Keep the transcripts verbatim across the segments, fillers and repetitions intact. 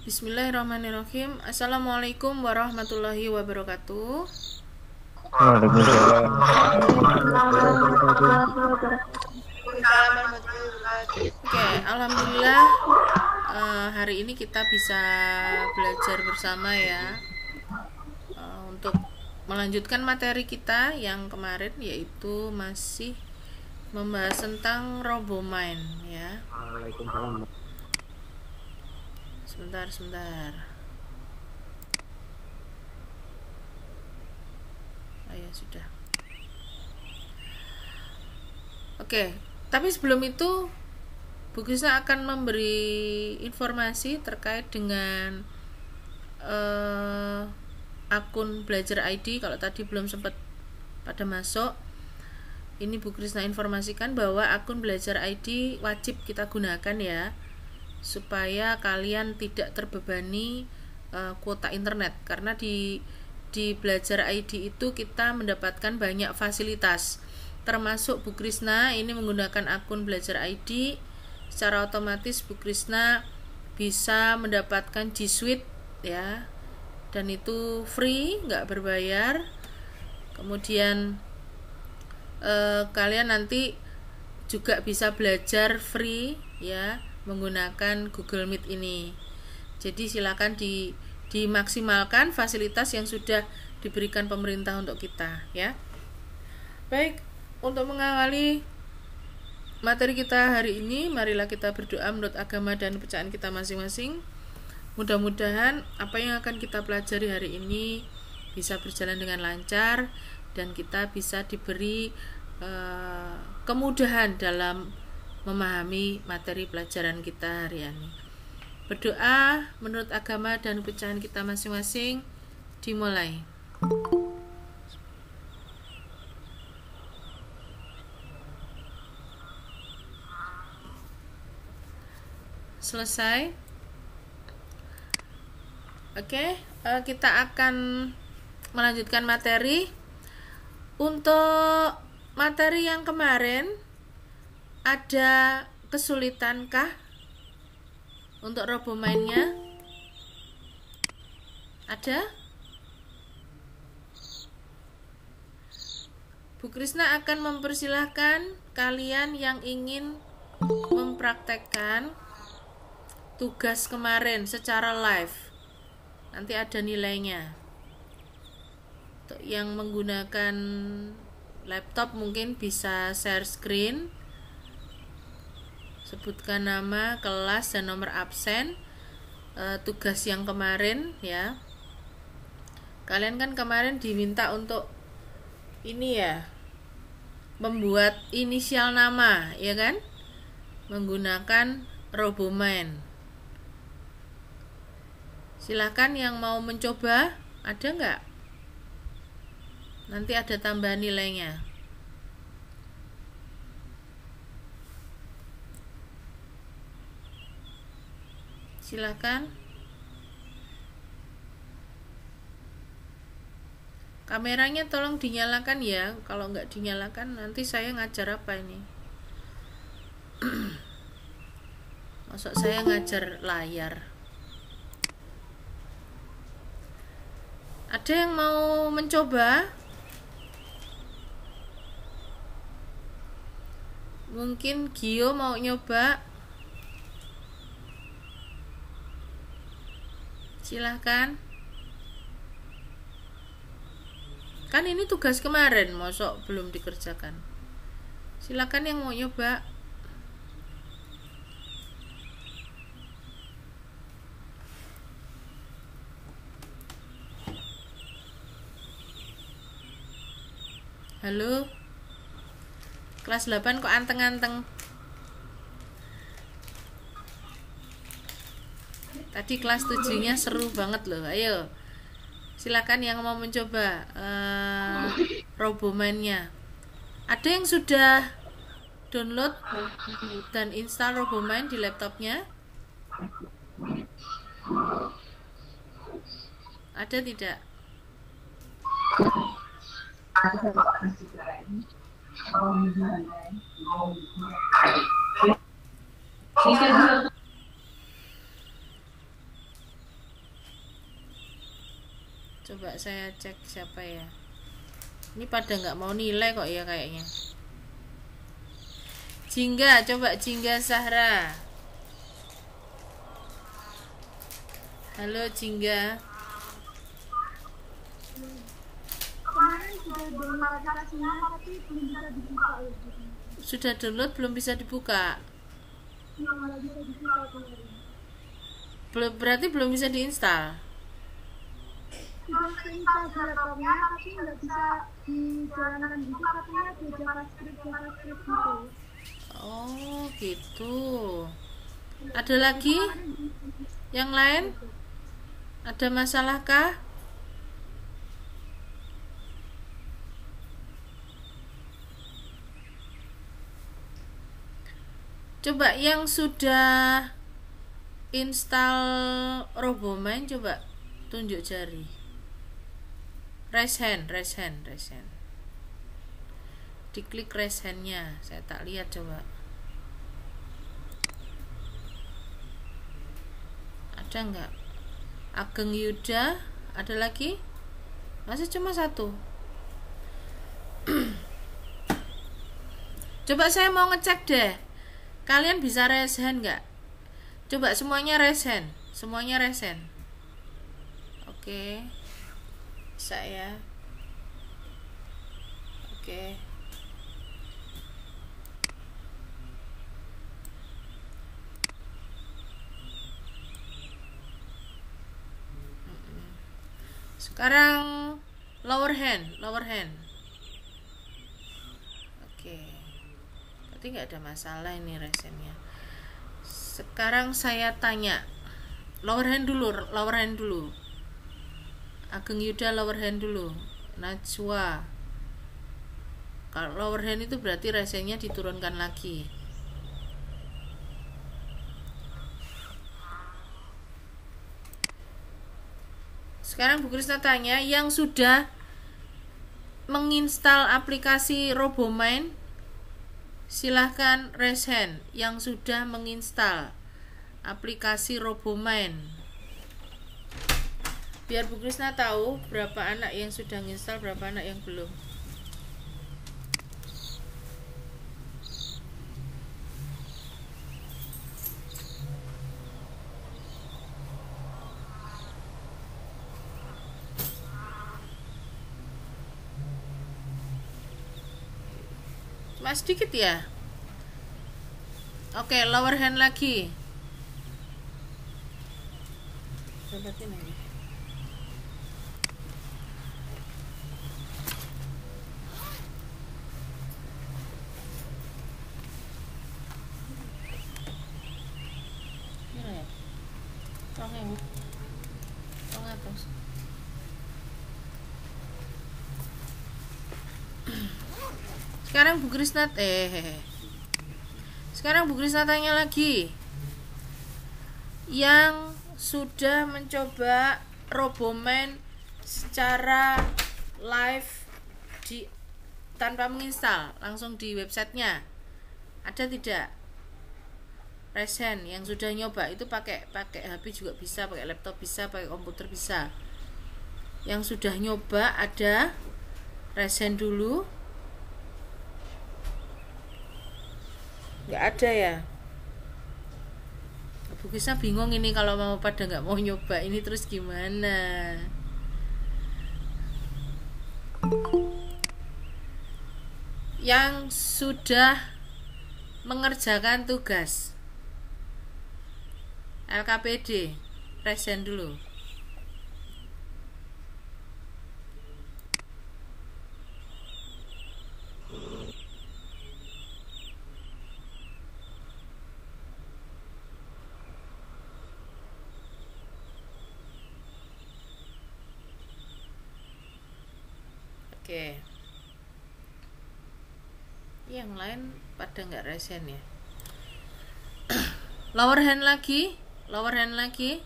Bismillahirrahmanirrahim. Assalamualaikum warahmatullahi wabarakatuh. Waalaikumsalam. Oke, alhamdulillah eh, hari ini kita bisa belajar bersama ya, eh, untuk melanjutkan materi kita yang kemarin, yaitu masih membahas tentang RoboMind ya. Waalaikumsalam. Sebentar, sebentar. Oh ya, sudah. Oke, tapi sebelum itu Bu Krisna akan memberi informasi terkait dengan uh, akun Belajar I D. Kalau tadi belum sempat pada masuk, ini Bu Krisna informasikan bahwa akun Belajar I D wajib kita gunakan ya, supaya kalian tidak terbebani uh, kuota internet, karena di di Belajar I D itu kita mendapatkan banyak fasilitas, termasuk Bu Krisna ini menggunakan akun Belajar I D. Secara otomatis Bu Krisna bisa mendapatkan G Suite ya, dan itu free, nggak berbayar. Kemudian eh, kalian nanti juga bisa belajar free ya menggunakan Google Meet ini. Jadi silakan di dimaksimalkan fasilitas yang sudah diberikan pemerintah untuk kita ya. Baik, untuk mengawali materi kita hari ini, marilah kita berdoa menurut agama dan kepercayaan kita masing-masing. Mudah-mudahan apa yang akan kita pelajari hari ini bisa berjalan dengan lancar dan kita bisa diberi uh, kemudahan dalam memahami materi pelajaran kita hari ini. Berdoa menurut agama dan kepercayaan kita masing-masing, dimulai. Selesai. Oke, uh, kita akan melanjutkan materi. Untuk materi yang kemarin, ada kesulitankah untuk RoboMind-nya? Ada? Bu Krisna akan mempersilahkan kalian yang ingin mempraktekkan tugas kemarin secara live. Nanti ada nilainya. Untuk yang menggunakan laptop mungkin bisa share screen, sebutkan nama, kelas, dan nomor absen e, tugas yang kemarin ya. Kalian kan kemarin diminta untuk ini ya, membuat inisial nama ya kan, menggunakan RoboMind. Silahkan yang mau mencoba, ada nggak? Nanti ada tambahan nilainya. Silakan. Kameranya tolong dinyalakan ya. Kalau nggak dinyalakan nanti saya ngajar apa ini? Masuk saya ngajar layar. Ada yang mau mencoba? Mungkin Gio mau nyoba. Silahkan. Kan ini tugas kemarin, mosok belum dikerjakan. Silakan yang mau nyoba. Halo. Kelas delapan kok anteng-anteng. Tadi kelas tujuh-nya seru banget loh. Ayo. Silakan yang mau mencoba uh, RoboMind-nya. Ada yang sudah download dan install RoboMind di laptopnya? Ada tidak? Coba saya cek siapa ya. Ini pada nggak mau nilai kok ya kayaknya. Jingga, coba Jingga Zahra. Halo Jingga. Kemarin sudah download aplikasinya tapi belum bisa dibuka. Sudah download belum bisa dibuka. Iya, malah bisa dibuka kemarin. Belum, berarti belum bisa diinstal. Sudah keinstal di laptopnya tapi nggak bisa dijalankan gitu, katanya ada JavaScript JavaScript gitu. Oh gitu. Ada lagi yang lain? Ada masalah kah? Coba yang sudah install Robomind coba tunjuk jari. Raise hand, raise hand, raise hand. Diklik raise hand-nya. Saya tak lihat coba. Ada nggak? Ageng Yuda, ada lagi? Masih cuma satu. Coba saya mau ngecek deh. Kalian bisa raise hand nggak? Coba semuanya raise hand. Semuanya raise hand. Oke. Bisa ya. Oke. Sekarang lower hand, lower hand. Oke. Berarti nggak ada masalah ini resennya. Sekarang saya tanya. Lower hand dulu, lower hand dulu. Ageng Yuda lower hand dulu. Najwa. Kalau lower hand itu berarti resennya diturunkan lagi. Sekarang Bu Krisna tanya, yang sudah menginstal aplikasi Robomind silahkan raise hand. Yang sudah menginstal aplikasi Robomind, biar Bu Krisna tahu berapa anak yang sudah menginstal, berapa anak yang belum. Mas sedikit ya. Oke, lower hand lagi. Cobain lagi. Kira ya. Tong ewu. Tong atus. Sekarang Bu Krisna eh Sekarang Bu Krisna tanya lagi. Yang sudah mencoba Robomind secara live di tanpa menginstal, langsung di websitenya, ada tidak? Raise hand. Yang sudah nyoba itu pakai pakai H P juga bisa, pakai laptop bisa, pakai komputer bisa. Yang sudah nyoba ada? Raise hand dulu. Nggak ada ya. Bu Krisna bingung ini kalau mau pada nggak mau nyoba ini terus gimana. Yang sudah mengerjakan tugas L K P D raise hand dulu. Oke. Yang lain pada nggak resen ya. Lower hand lagi, lower hand lagi.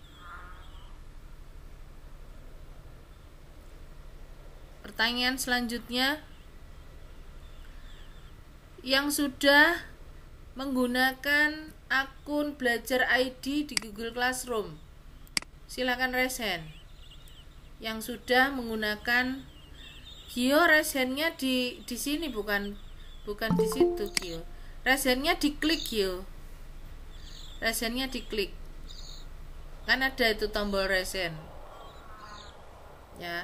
Pertanyaan selanjutnya, yang sudah menggunakan akun belajar I D di Google Classroom, silakan raise hand. yang sudah menggunakan Gio, resennya di di sini, bukan bukan di situ Gio. Resennya diklik Gio. Resennya diklik. Kan ada itu tombol resen. Ya.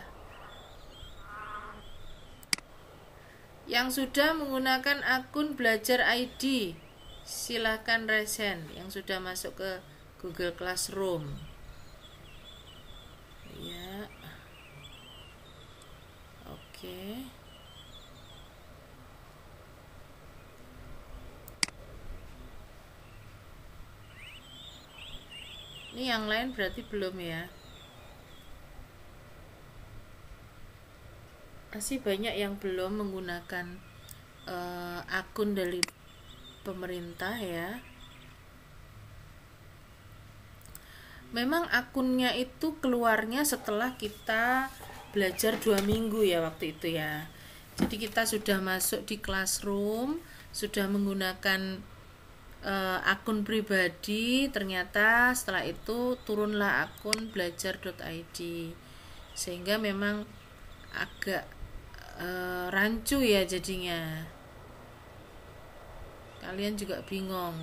Yang sudah menggunakan akun Belajar I D, silahkan resen. Yang sudah masuk ke Google Classroom. Ya. Oke. Ini yang lain berarti belum ya. Masih banyak yang belum menggunakan uh, akun dari pemerintah ya. Memang akunnya itu keluarnya setelah kita belajar dua minggu ya waktu itu ya. Jadi kita sudah masuk di Classroom, sudah menggunakan uh, akun pribadi, ternyata setelah itu turunlah akun belajar dot i d, sehingga memang agak uh, rancu ya jadinya. Kalian juga bingung.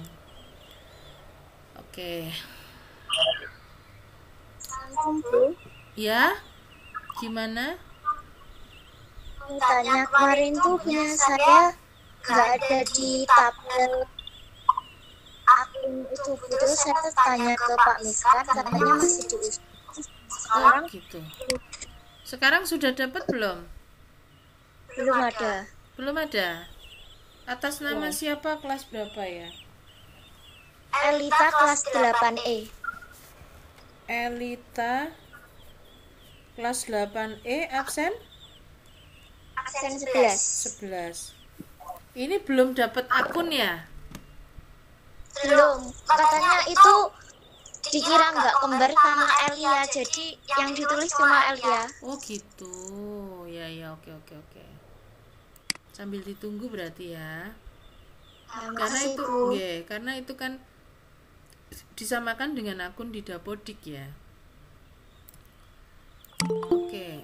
Oke. Ya, gimana? Tanya kemarin tuh punya saya nggak ada di tabel akun itu, terus saya tanya ke Pak Miskan, katanya masih diurus. Sekarang oh, gitu. Sekarang sudah dapat belum? Belum ada. Belum ada. Atas nama ya. Siapa, kelas berapa ya? Elita kelas delapan E. Elita kelas delapan E, absen? Absen sebelas. sebelas. Ini belum dapat akun ya? Belum. Katanya itu dikira nggak kembar sama Elia, jadi yang ditulis cuma Elia. Oh gitu. Ya ya, oke oke oke. Sambil ditunggu berarti ya. Ya, karena itu, Bu. ya, karena itu kan disamakan dengan akun di Dapodik ya. Oke.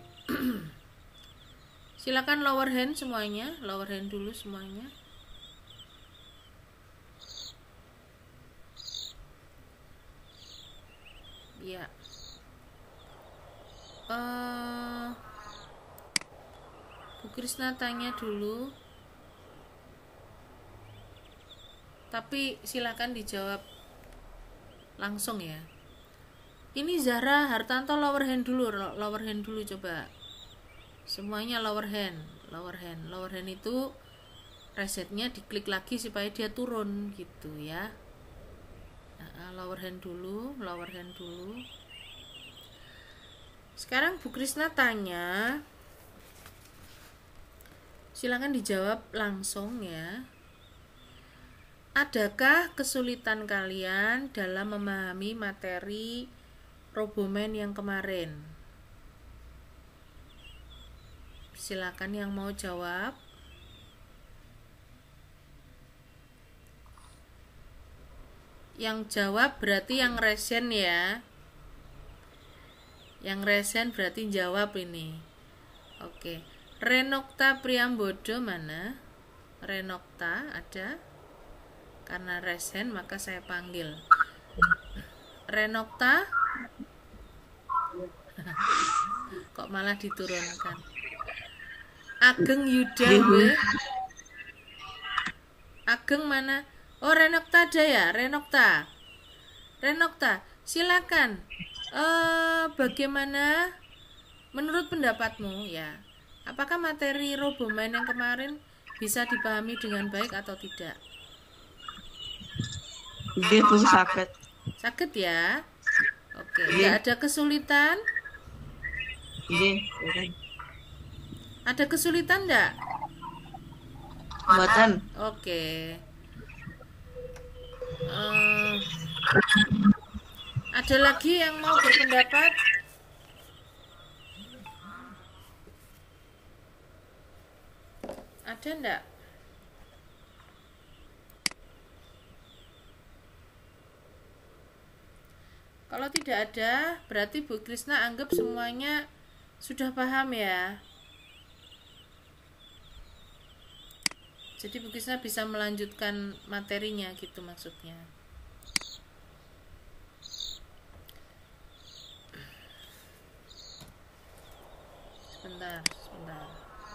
Silakan lower hand semuanya, lower hand dulu semuanya. Ya. Uh, Bu Krisna tanya dulu. Tapi silakan dijawab langsung ya. Ini Zahra Hartanto lower hand dulu, lower hand dulu coba. Semuanya lower hand, lower hand, lower hand itu resetnya diklik lagi supaya dia turun gitu ya. Nah, lower hand dulu, lower hand dulu. Sekarang Bu Krisna tanya, silakan dijawab langsung ya. Adakah kesulitan kalian dalam memahami materi Roboman yang kemarin? Silakan yang mau jawab. Yang jawab berarti yang resen ya. Yang resen berarti jawab ini. Oke. Renokta Priambodo mana? Renokta ada? Karena resen maka saya panggil. Renokta? Kok malah diturunkan? Ageng Yuda we. Ageng mana? Oh, Renokta ada ya? Renokta. Renokta, silakan. Eh, bagaimana menurut pendapatmu ya? Apakah materi Roboman yang kemarin bisa dipahami dengan baik atau tidak? Itu sakit. Sakit ya? Oke, nggak ada kesulitan? Iya. Ada kesulitan enggak? Buatan. Oke. Uh, ada lagi yang mau berpendapat? Ada enggak? Kalau tidak ada, berarti Bu Krisna anggap semuanya Sudah paham ya? Jadi Bu Krisna bisa melanjutkan materinya gitu maksudnya. Sebentar, sebentar.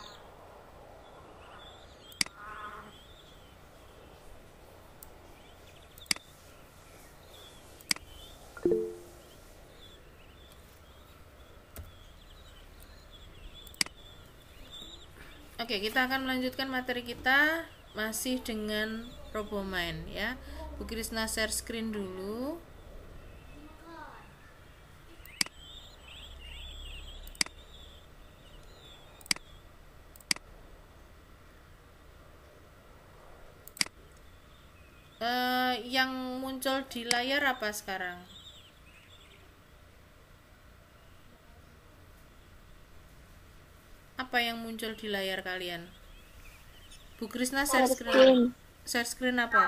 Oke, kita akan melanjutkan materi kita masih dengan RoboMind ya. Bu Krisna share screen dulu. Uh, yang muncul di layar apa sekarang? Apa yang muncul di layar kalian? Bu Krisna share screen. Share screen apa?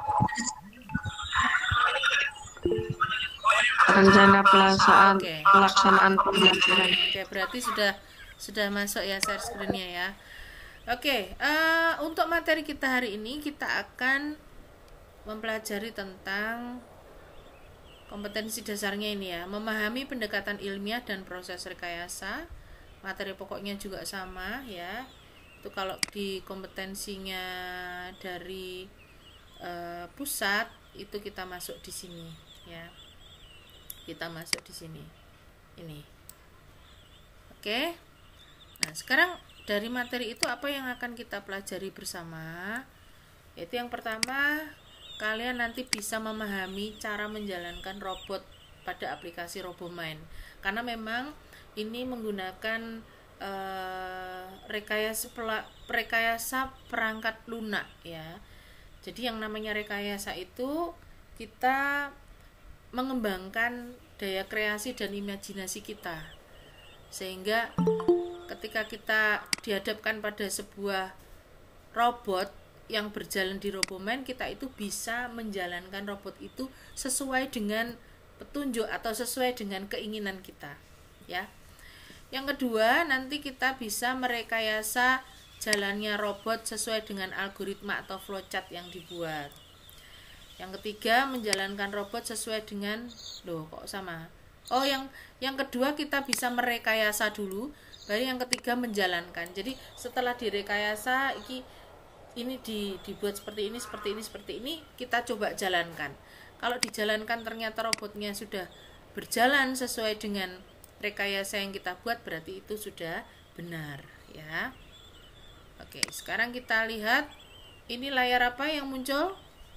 Rencana pelaksanaan Oke. pelaksanaan pembelajaran. Oke, berarti sudah sudah masuk ya share screen-nya ya. Oke, uh, untuk materi kita hari ini kita akan mempelajari tentang kompetensi dasarnya ini ya, memahami pendekatan ilmiah dan proses rekayasa. Materi pokoknya juga sama ya. Itu kalau di kompetensinya dari uh, pusat itu kita masuk di sini ya. Kita masuk di sini. Ini. Oke. Nah, sekarang dari materi itu apa yang akan kita pelajari bersama? Yaitu yang pertama, kalian nanti bisa memahami cara menjalankan robot pada aplikasi RoboMind. Karena memang ini menggunakan uh, rekayasa rekayasa perangkat lunak ya. Jadi yang namanya rekayasa itu kita mengembangkan daya kreasi dan imajinasi kita, sehingga ketika kita dihadapkan pada sebuah robot yang berjalan di RoboMind, kita itu bisa menjalankan robot itu sesuai dengan petunjuk atau sesuai dengan keinginan kita ya. Yang kedua, nanti kita bisa merekayasa jalannya robot sesuai dengan algoritma atau flowchart yang dibuat. Yang ketiga, menjalankan robot sesuai dengan loh kok sama. Oh, yang yang kedua kita bisa merekayasa dulu, baru yang ketiga menjalankan. Jadi setelah direkayasa ini ini di, dibuat seperti ini, seperti ini, seperti ini, kita coba jalankan. Kalau dijalankan ternyata robotnya sudah berjalan sesuai dengan rekayasa yang kita buat, berarti itu sudah benar ya. Oke, sekarang kita lihat ini layar apa yang muncul?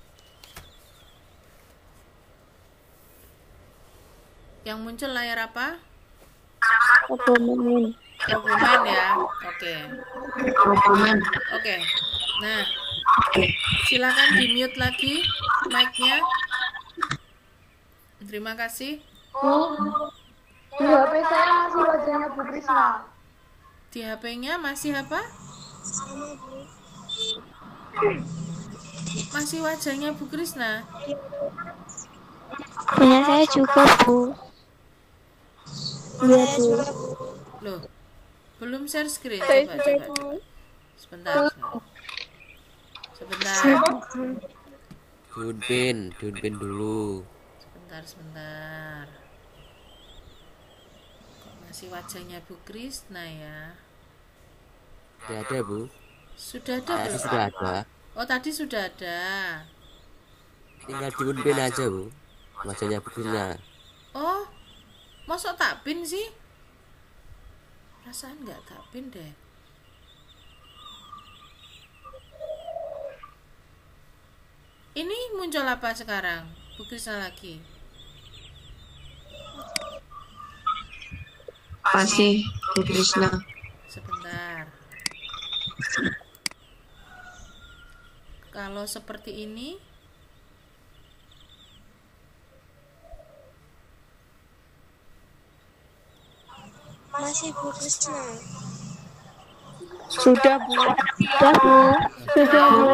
Yang muncul layar apa? RoboMind. RoboMind ya. Oke. RoboMind. Oke. Nah, silakan di mute lagi mic-nya. Terima kasih. Di H P saya masih wajahnya Bu Krisna. Di H P-nya masih apa? Masih wajahnya Bu Krisna. Punya saya juga, Bu. Iya, Bu. Loh, belum share screen. Coba, coba, coba. Sebentar. Sebentar. Dunpin, Dunpin dulu. Sebentar, sebentar. Kok masih wajahnya Bu Krisna ya? Sudah ada, Bu. Sudah ada Tadi belum? sudah ada. Oh, tadi sudah ada. Tinggal Dunpin aja, Bu. Wajahnya Bu Krisna. Oh, masuk tak pin sih? Perasaan nggak tak pin deh. Ini muncul apa sekarang? Bu Krisna lagi. Masih Bu Krisna. Sebentar. Kalau seperti ini, Masih Bu Krisna. Sudah Bu. Sudah, Bu. Sudah Bu.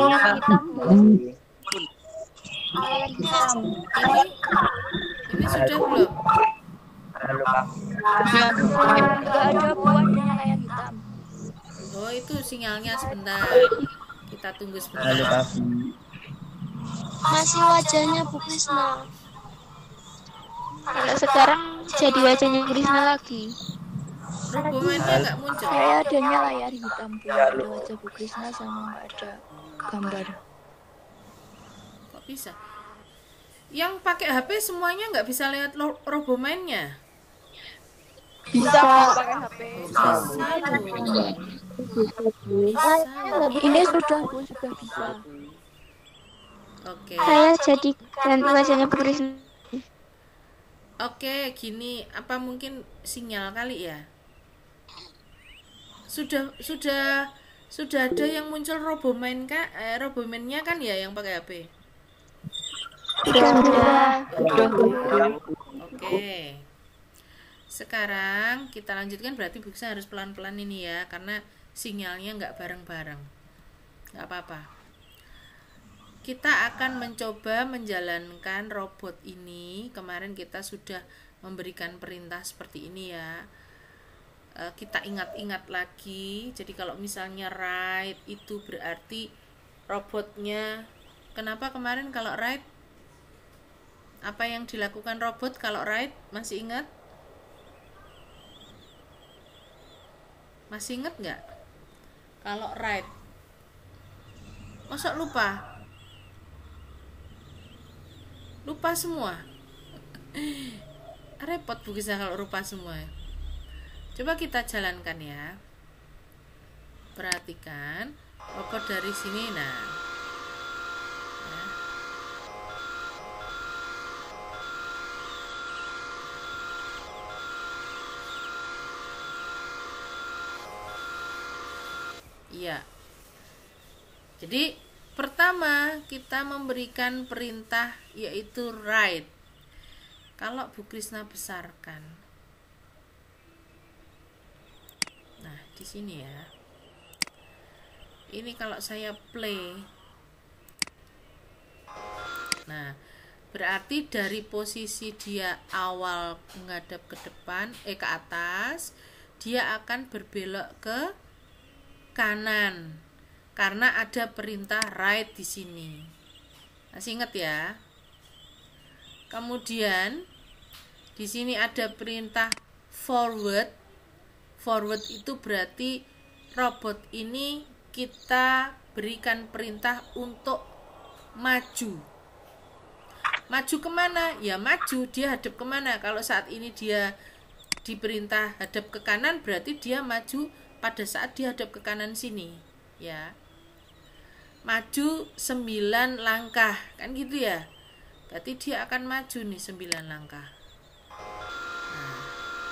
ini ini sudah belum? Halo Kak. Nggak ada buahnya layar hitam. Oh, itu sinyalnya sebentar. Kita tunggu Halo sebentar. Kavi. Masih wajahnya Bu Krisna. Kalau sekarang jadi wajahnya Krisna lagi. Robomennya nggak muncul. Saya adanya layar hitam Bu, ada wajah Bu Krisna sama nggak ada gambar. Kok bisa? Yang pakai H P semuanya nggak bisa lihat lo- robomennya. Bisa pakai H P. Bisa dong. Bisa. Ini sudah Bu, sudah bisa. Oke. Saya jadi ganti wajahnya Bu Krisna. Oke, gini, apa mungkin sinyal kali ya? Sudah sudah sudah ada yang muncul robomen kan? Eh, robomennya kan ya yang pakai H P. Sudah. Oke. Sekarang kita lanjutkan, berarti Buksa harus pelan-pelan ini ya, karena sinyalnya nggak bareng-bareng. Nggak apa-apa. Kita akan mencoba menjalankan robot ini. Kemarin kita sudah memberikan perintah seperti ini ya. E, kita ingat-ingat lagi. Jadi kalau misalnya write itu berarti robotnya. Kenapa kemarin kalau write? Apa yang dilakukan robot kalau write? Masih ingat? Masih ingat nggak? Kalau write, masa lupa? Lupa semua. Repot Bu Kisah kalau lupa semua. Coba kita jalankan ya. Perhatikan robot dari sini. Nah, ya. Iya. Jadi pertama kita memberikan perintah yaitu write. Kalau Bu Krisna besarkan. Nah, di sini ya. Ini kalau saya play. Nah, berarti dari posisi dia awal menghadap ke depan, eh ke atas, dia akan berbelok ke kanan. Karena ada perintah write di sini. Masih ingat ya? Kemudian di sini ada perintah forward. Forward itu berarti robot ini kita berikan perintah untuk maju. Maju kemana? Ya maju, dia hadap kemana? Kalau saat ini dia diperintah hadap ke kanan, berarti dia maju pada saat dia hadap ke kanan sini. Ya, maju sembilan langkah, kan gitu ya. Berarti dia akan maju nih sembilan langkah. Nah,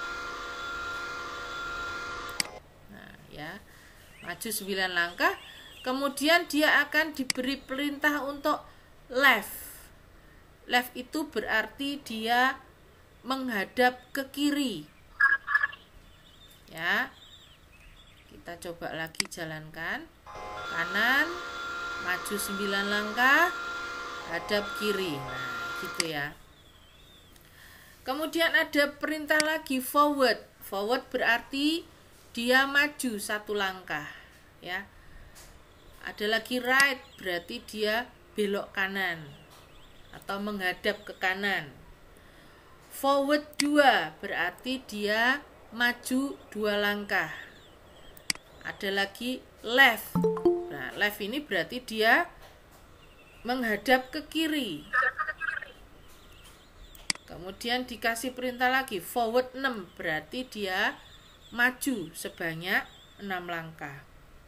nah ya, maju sembilan langkah. Kemudian dia akan diberi perintah untuk left. Left itu berarti dia menghadap ke kiri. Ya, kita coba lagi jalankan. Kanan, maju sembilan langkah, hadap kiri. Nah, gitu ya. Kemudian ada perintah lagi forward. Forward berarti dia maju satu langkah, ya. Ada lagi right, berarti dia belok kanan atau menghadap ke kanan. Forward dua berarti dia maju dua langkah. Ada lagi left. Nah, left ini berarti dia menghadap ke kiri. Kemudian dikasih perintah lagi forward enam, berarti dia maju sebanyak enam langkah.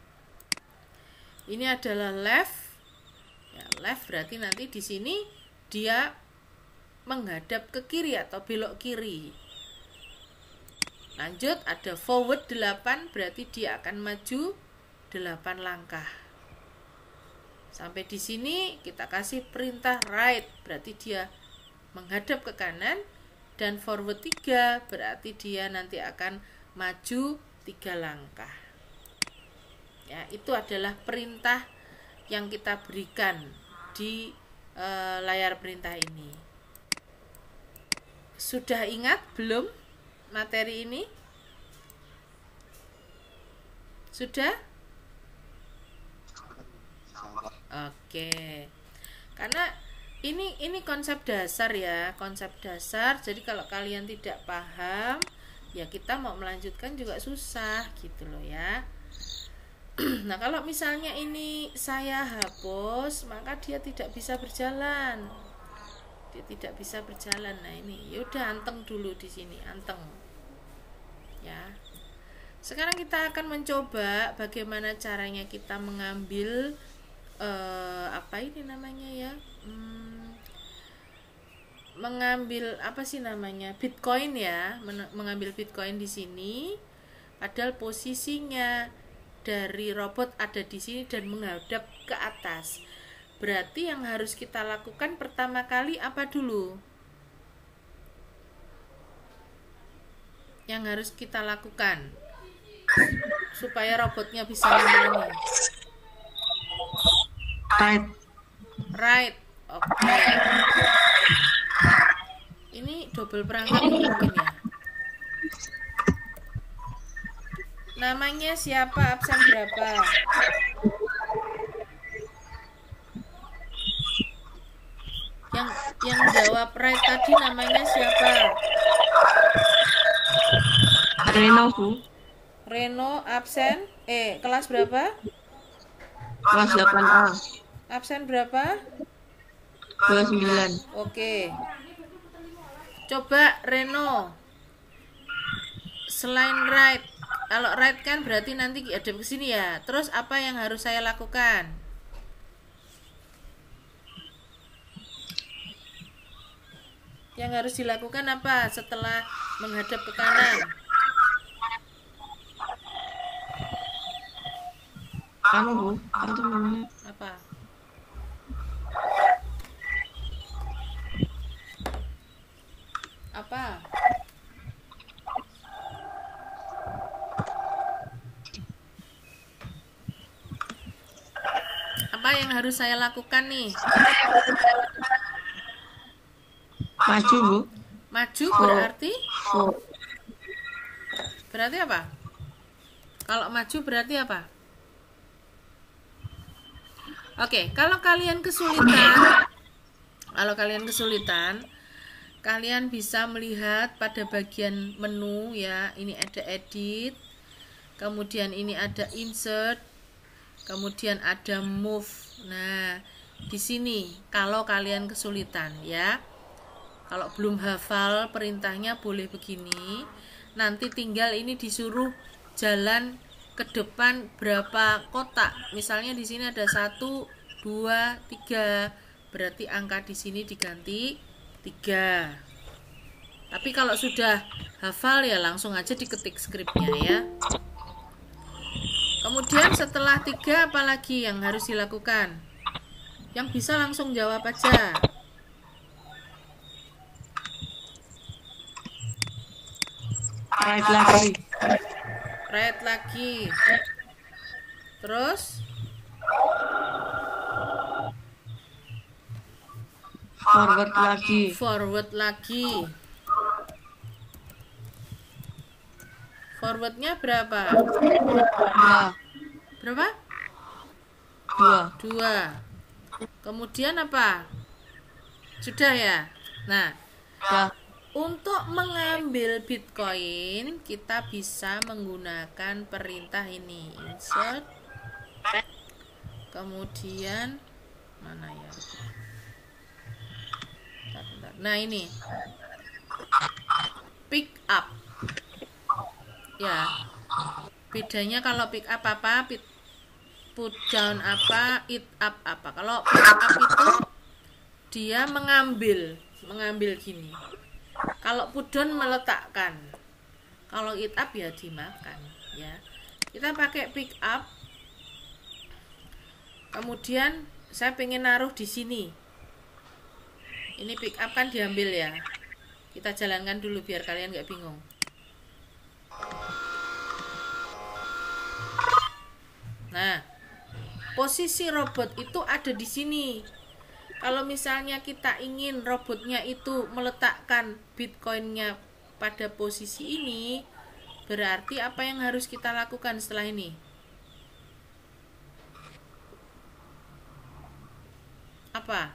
Ini adalah left. Ya, left berarti nanti di sini dia menghadap ke kiri atau belok kiri. Lanjut, ada forward delapan, berarti dia akan maju delapan langkah. Sampai di sini kita kasih perintah right, berarti dia menghadap ke kanan, dan forward tiga berarti dia nanti akan maju tiga langkah. Ya, itu adalah perintah yang kita berikan di e, layar perintah ini. Sudah ingat belum? materi ini? Sudah? Oke. Karena ini ini konsep dasar ya, konsep dasar. Jadi kalau kalian tidak paham, ya kita mau melanjutkan juga susah gitu loh ya. Nah, kalau misalnya ini saya hapus, maka dia tidak bisa berjalan. Dia tidak bisa berjalan. Nah, ini yaudah anteng dulu di sini, anteng. Ya. Sekarang kita akan mencoba bagaimana caranya kita mengambil eh, apa ini namanya ya? Hmm, mengambil apa sih namanya? Bitcoin ya, men- mengambil Bitcoin di sini. Padahal posisinya dari robot ada di sini dan menghadap ke atas. Berarti yang harus kita lakukan pertama kali apa dulu? Yang harus kita lakukan supaya robotnya bisa ngambil ini. Right. Right. Oke. Okay. Ini double perangkat mungkin ya. Namanya siapa, absen berapa? Yang yang jawab right tadi namanya siapa? Reno, Bu. Reno absen. Eh, kelas berapa? Kelas delapan A. Absen berapa? Kelas sembilan. Oke. Coba Reno. Selain right. Kalau right kan berarti nanti ada ke sini ya. Terus apa yang harus saya lakukan? Yang harus dilakukan apa setelah menghadap ke kanan? Anu, Bu. Apa tuh namanya? Apa? Apa? Apa yang harus saya lakukan nih? Maju, Bu. Maju berarti? Oh. Berarti apa? Kalau maju berarti apa? Oke, kalau kalian kesulitan, kalau kalian kesulitan, kalian bisa melihat pada bagian menu ya. Ini ada edit, kemudian ini ada insert, kemudian ada move. Nah, di sini kalau kalian kesulitan ya. Kalau belum hafal perintahnya boleh begini. Nanti tinggal ini disuruh jalan ke depan berapa kotak. Misalnya di sini ada satu, dua, tiga. Berarti angka di sini diganti tiga. Tapi kalau sudah hafal ya langsung aja diketik skripnya ya. Kemudian setelah tiga apalagi yang harus dilakukan? Yang bisa langsung jawab aja. Right lagi. Right lagi. Terus Forward lagi. forward lagi. Forwardnya berapa? Dua. Berapa? Dua. Dua. Kemudian apa? Sudah ya? Nah, Ya. untuk mengambil Bitcoin kita bisa menggunakan perintah ini. Insert. Kemudian mana ya? Bentar, bentar. Nah, ini. Pick up. Ya. Bedanya kalau pick up apa? Put down apa? It up apa? Kalau pick up itu dia mengambil, mengambil gini. Kalau put down meletakkan. Kalau it up ya dimakan, ya. Kita pakai pick up. Kemudian saya pengen naruh di sini. Ini pick up kan diambil ya. Kita jalankan dulu biar kalian nggak bingung. Nah, posisi robot itu ada di sini. Kalau misalnya kita ingin robotnya itu meletakkan Bitcoinnya pada posisi ini, berarti apa yang harus kita lakukan setelah ini? Apa?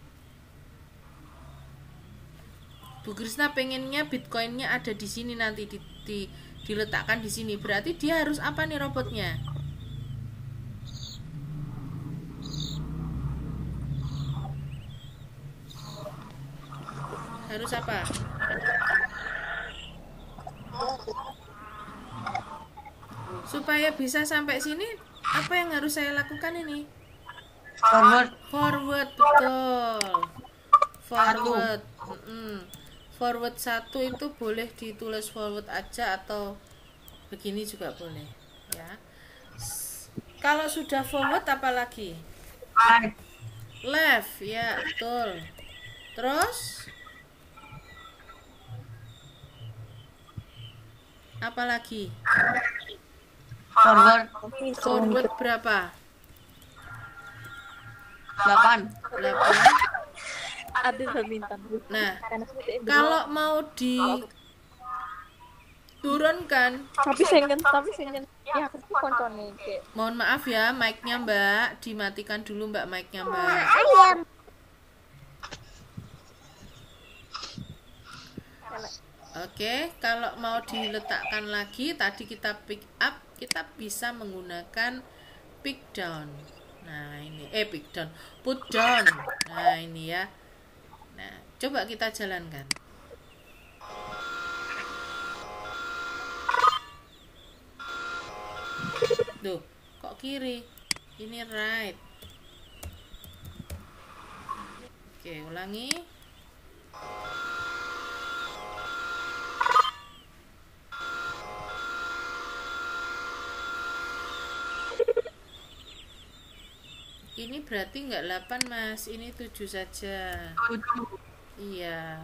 Bu Krisna pengennya Bitcoinnya ada di sini nanti di, di, diletakkan di sini. Berarti dia harus apa nih robotnya? Harus apa? Supaya bisa sampai sini, apa yang harus saya lakukan ini? Forward. Forward, betul. Forward. Mm-mm. Forward satu itu boleh ditulis forward aja atau begini juga boleh, ya. S- Kalau sudah forward apa lagi? Right. Left, ya, betul. Terus apa lagi? Forward. Forward berapa? delapan. delapan. Abi badminton. Nah, kalau mau diturunkan, Tapi singen, tapi singen. Ya aku tuh koncone kayak. mohon maaf ya, mic-nya Mbak, dimatikan dulu Mbak mic-nya Mbak. Oke, kalau mau diletakkan lagi, tadi kita pick up, kita bisa menggunakan pick down. Nah, ini eh pick down, put down. Nah, ini ya. Nah, coba kita jalankan. Duh, kok kiri? Ini right. Oke, ulangi. Ini berarti nggak delapan mas, ini tujuh saja. tujuh. Iya.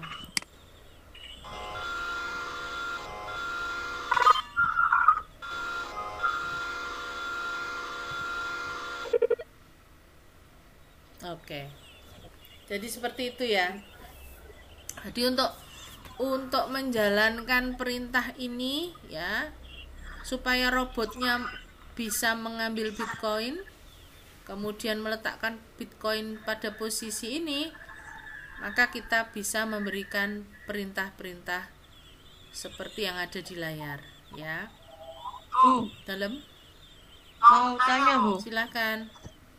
Oke. Jadi seperti itu ya. Jadi untuk untuk menjalankan perintah ini ya, supaya robotnya bisa mengambil Bitcoin, kemudian meletakkan Bitcoin pada posisi ini, maka kita bisa memberikan perintah-perintah seperti yang ada di layar ya. Bu, Dalam, mau tanya Bu, silakan.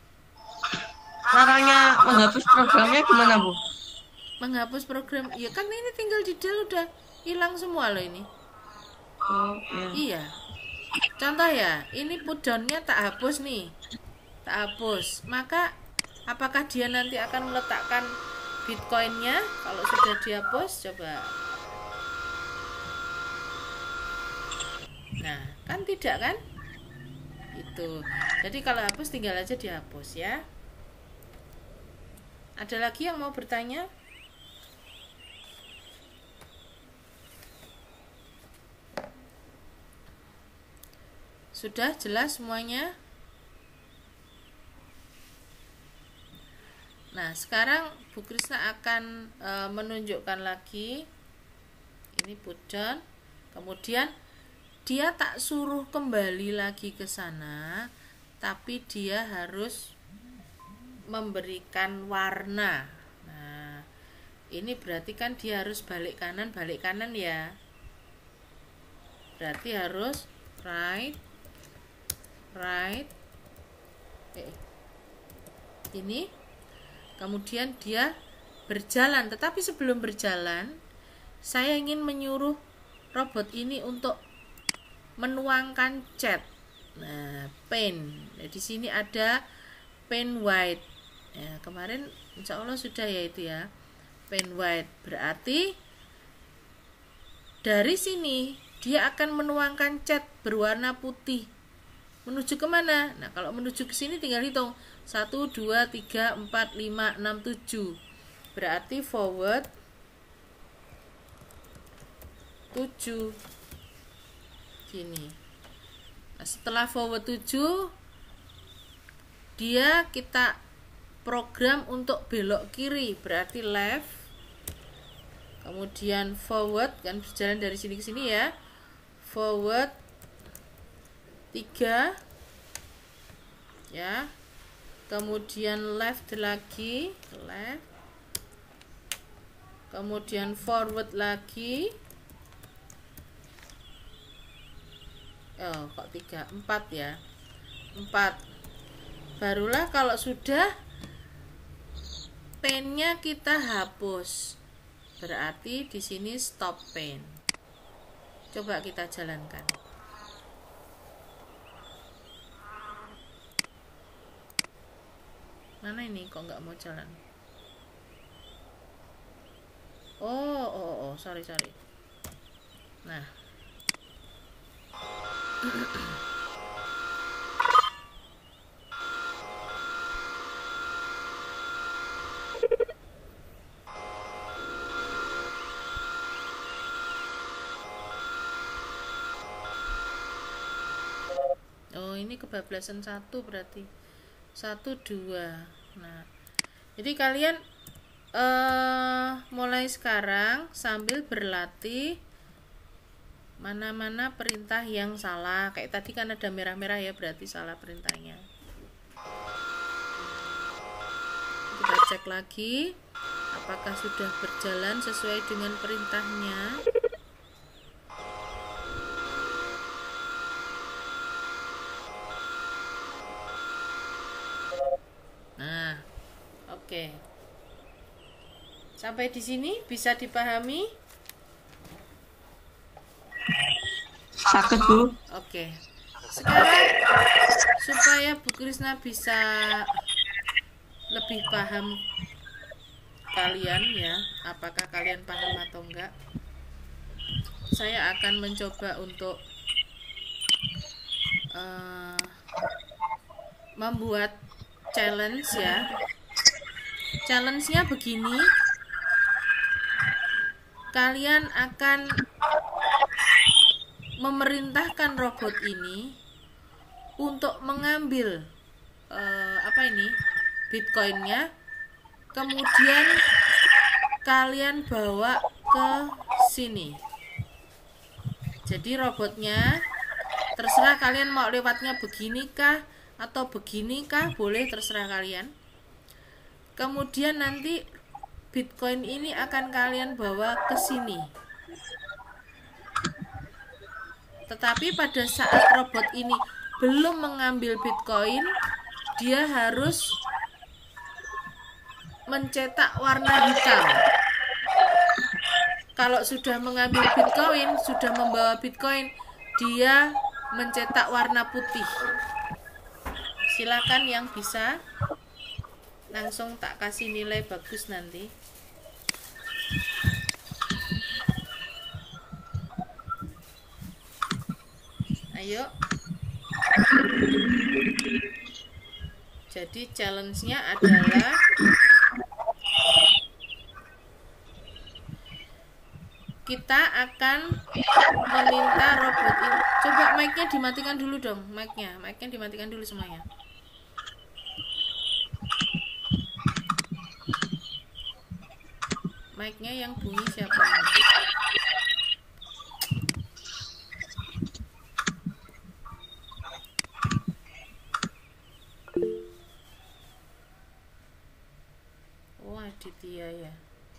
caranya menghapus programnya gimana Bu? Menghapus program, ya kan ini tinggal di del udah hilang semua loh ini. Oh, iya. Iya. Contoh ya, ini put down-nya tak hapus nih. Tak hapus. Maka apakah dia nanti akan meletakkan Bitcoin-nya kalau sudah dihapus? Coba. Nah, kan tidak kan? Itu. Jadi kalau hapus tinggal aja dihapus ya. Ada lagi yang mau bertanya? Sudah jelas semuanya? Nah, sekarang Bu Krisna akan e, menunjukkan lagi. Ini put down. Kemudian dia tak suruh kembali lagi ke sana, tapi dia harus memberikan warna. Nah, ini berarti kan dia harus balik kanan, balik kanan ya. Berarti harus right, right, eh, ini, kemudian dia berjalan. Tetapi sebelum berjalan, saya ingin menyuruh robot ini untuk menuangkan cat. Nah, pen. Nah, di sini ada pen white. Ya, kemarin insya Allah sudah ya itu ya, pen white. Berarti dari sini dia akan menuangkan cat berwarna putih. Menuju kemana? Nah, kalau menuju ke sini tinggal hitung satu, dua, tiga, empat, lima, enam, tujuh. Berarti forward tujuh. Gini. Nah, setelah forward tujuh, dia kita program untuk belok kiri, berarti left. kemudian forward kan berjalan dari sini ke sini ya, forward tiga ya, kemudian left lagi, left, kemudian forward lagi, oh kok tiga, empat ya, empat. Barulah kalau sudah pennya kita hapus, berarti di sini stop pen. Coba kita jalankan. Mana ini kok nggak mau jalan? Oh, oh, oh, sorry, sorry. Nah. Oh, ini kebablasan satu berarti. Satu, dua. Nah, jadi kalian eh, mulai sekarang sambil berlatih mana-mana perintah yang salah. Kayak tadi kan ada merah-merah ya, berarti salah perintahnya. Kita cek lagi apakah sudah berjalan sesuai dengan perintahnya. Nah, oke. Okay. Sampai di sini bisa dipahami? Sakit, Bu. Oke. Sekarang supaya Bu Krisna bisa lebih paham kalian ya, apakah kalian paham atau enggak, saya akan mencoba untuk uh, membuat challenge ya. Challenge-nya begini. Kalian akan memerintahkan robot ini untuk mengambil uh, apa ini? Bitcoinnya. Kemudian kalian bawa ke sini. Jadi robotnya terserah kalian mau lewatnya beginikah atau beginikah, boleh, terserah kalian. Kemudian nanti Bitcoin ini akan kalian bawa ke sini. Tetapi pada saat robot ini belum mengambil Bitcoin, dia harus mencetak warna hitam. Kalau sudah mengambil Bitcoin, sudah membawa Bitcoin, dia mencetak warna putih. Silakan yang bisa, langsung tak kasih nilai bagus nanti. Ayo. Jadi challenge-nya adalah kita akan meminta robot ini. Coba mic-nya dimatikan dulu dong, mic-nya. Mic-nya dimatikan dulu semuanya. Mic-nya yang bunyi siapa? Oh, Aditya ya.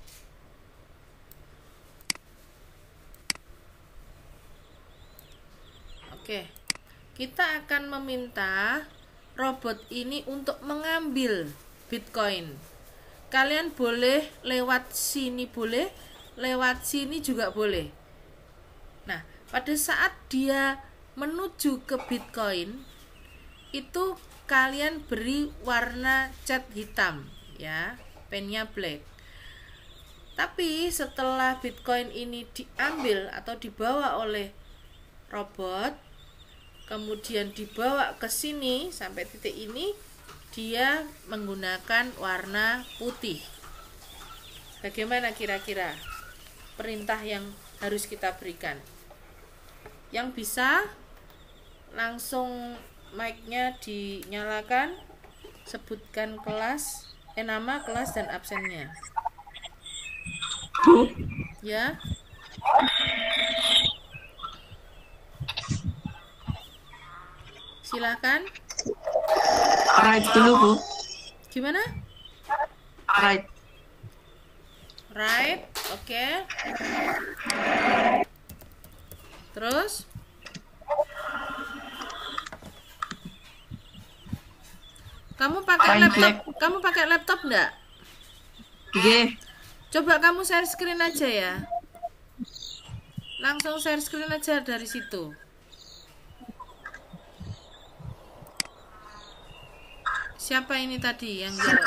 Oke, kita akan meminta robot ini untuk mengambil Bitcoin. Kalian boleh lewat sini, boleh lewat sini juga boleh. Nah, pada saat dia menuju ke Bitcoin, itu kalian beri warna cat hitam ya, pennya black. Tapi setelah Bitcoin ini diambil atau dibawa oleh robot, kemudian dibawa ke sini sampai titik ini, dia menggunakan warna putih. Bagaimana kira-kira perintah yang harus kita berikan? Yang bisa langsung mic-nya dinyalakan, sebutkan kelas, eh nama, kelas, dan absennya. Bu, Ya. Silakan. Right dulu, Bu. Gimana? Right. Right. Oke. Terus? Kamu pakai Fine, laptop? Black. Kamu pakai laptop enggak? Oke. Coba kamu share screen aja ya. Langsung share screen aja dari situ. Siapa ini tadi yang jawab?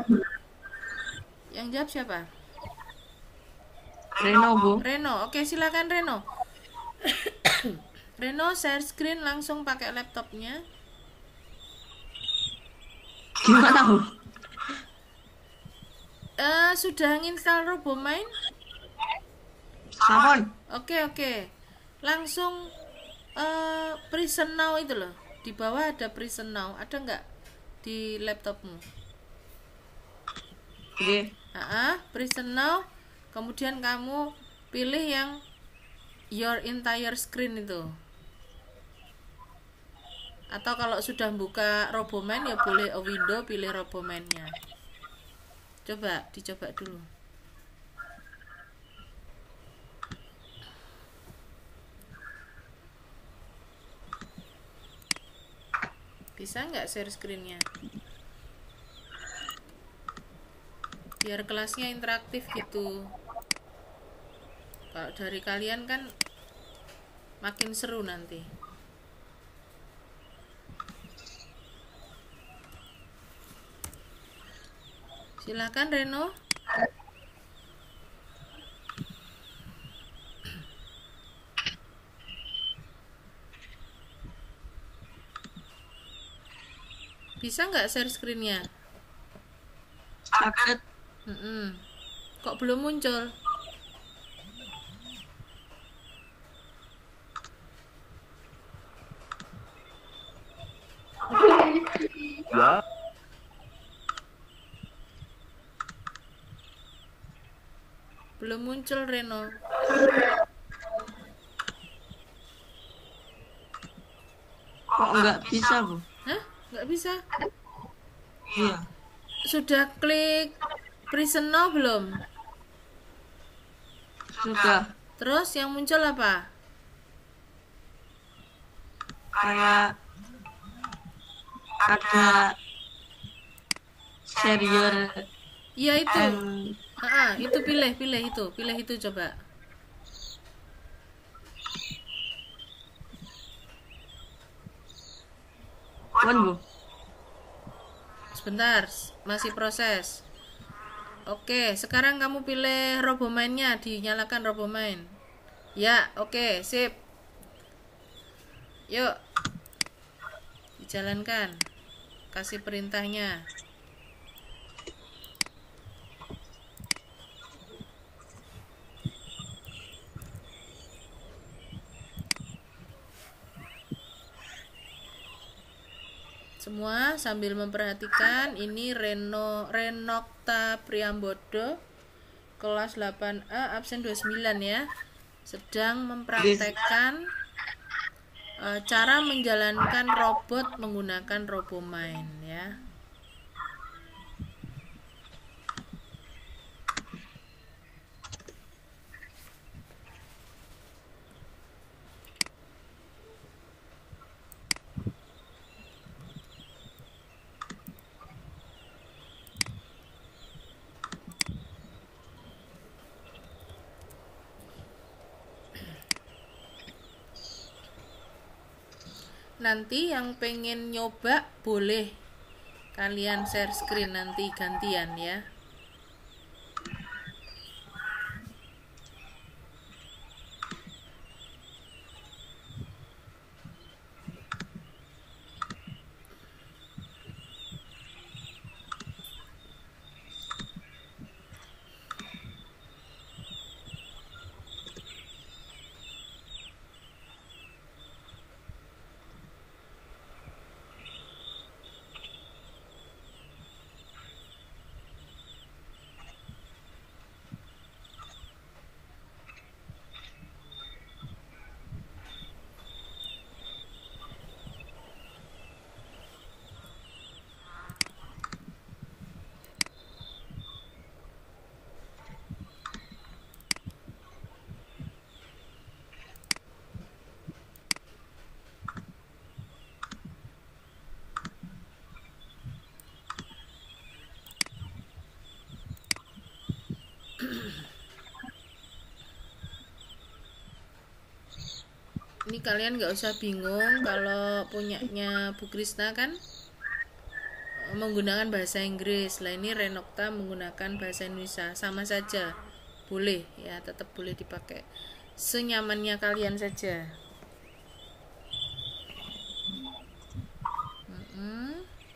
Yang jawab siapa? Reno, Bu. Reno. Oke, silakan Reno. Reno share screen langsung pakai laptopnya. Gimana, Bu? Eh, sudah nginstal RoboMind? Sampun. Oke, oke. Langsung eh Prison Now itu loh. Di bawah ada Prison Now. Ada nggak di laptopmu? Oke. Ah, Prison Now. Kemudian kamu pilih yang your entire screen itu. Atau kalau sudah buka RoboMind ya boleh a window, pilih RoboMind-nya. Coba, dicoba dulu. Bisa nggak share screen-nya? Biar kelasnya interaktif gitu. Kalau dari kalian kan makin seru nanti. Silakan Reno. Bisa nggak share screen-nya? Sakit. Mm-mm. Kok belum muncul? Ya. Belum muncul Reno. Kok nggak bisa, Bu? Hah? Nggak bisa? Iya. Sudah klik Prison Now belum? Sudah. Terus yang muncul apa? Kayak ada serial Iya itu. and Ah, itu pilih, pilih itu, pilih itu coba. one, Bu. Sebentar, masih proses. Oke, sekarang kamu pilih RoboMind-nya, dinyalakan RoboMind. Ya, oke, sip. Yuk. Dijalankan. Kasih perintahnya. Semua sambil memperhatikan. Ini Reno Renokta Priambodo, kelas delapan A, absen dua puluh sembilan ya. Sedang mempraktekkan uh, cara menjalankan robot menggunakan RoboMind ya. Nanti yang pengen nyoba boleh kalian share screen nanti gantian ya. Ini kalian nggak usah bingung kalau punyanya Bu Krisna kan menggunakan bahasa Inggris. Lah ini Renokta menggunakan bahasa Indonesia, sama saja. Boleh ya, tetap boleh dipakai. Senyamannya kalian saja. Mm-mm.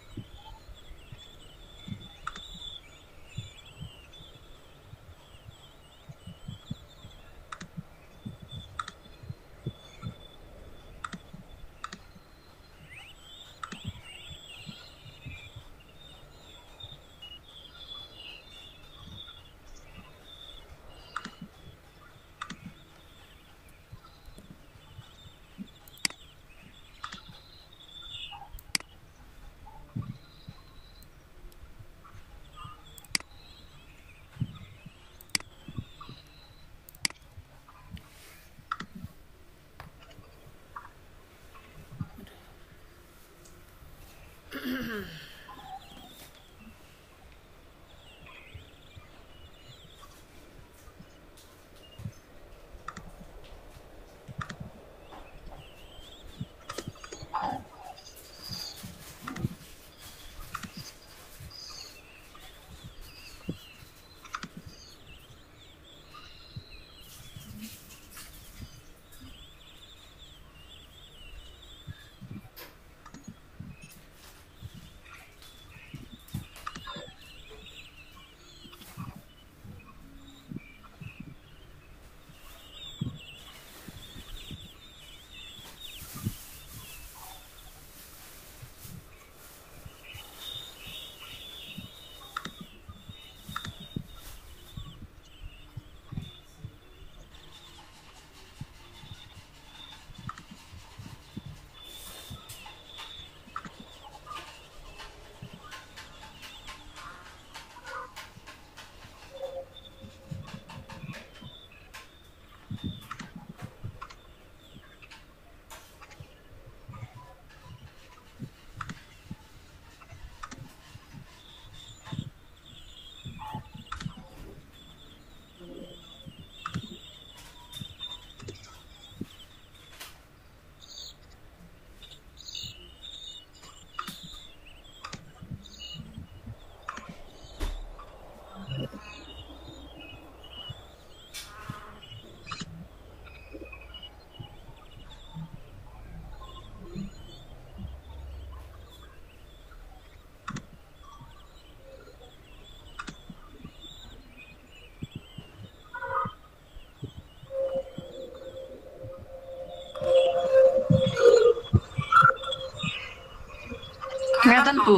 Kelihatan, Bu?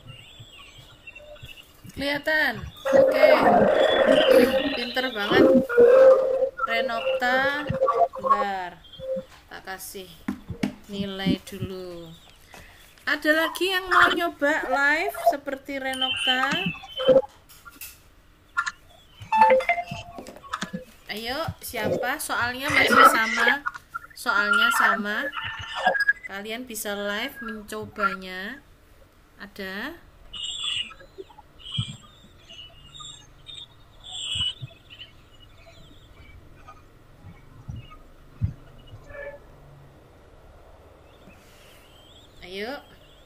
Kelihatan. Oke. Pinter banget. Renokta. Bentar. Tak kasih nilai dulu. Ada lagi yang mau nyoba live seperti Renokta? Ayo, siapa? Soalnya masih sama. Soalnya sama. Kalian bisa live mencobanya. Ada? Ayo.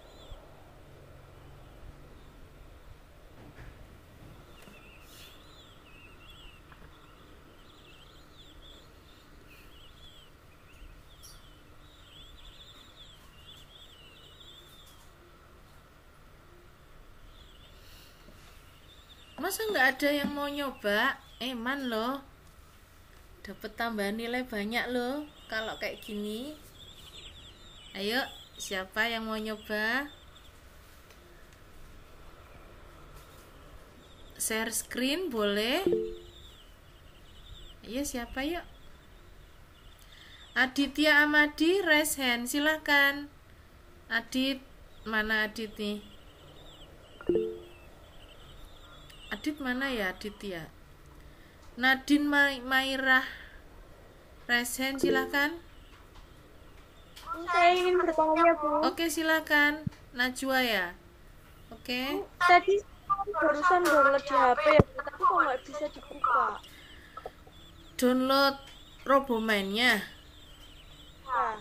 Masa nggak ada yang mau nyoba? Eman loh, dapat tambahan nilai banyak loh kalau kayak gini. Ayo, siapa yang mau nyoba? Share screen boleh? Ayo, siapa yuk? Aditya Amadi, raise hand, silahkan. Adit, mana Adit nih? Adit mana ya, Adit ya? Nadine Ma- Mairah, raise hand, silahkan. Saya ingin bertanya, Bu. Oke, silahkan. Najwa ya. Oke. Tadi barusan download di H P ya, tapi kok nggak bisa dibuka? Download Roboman-nya. Nah,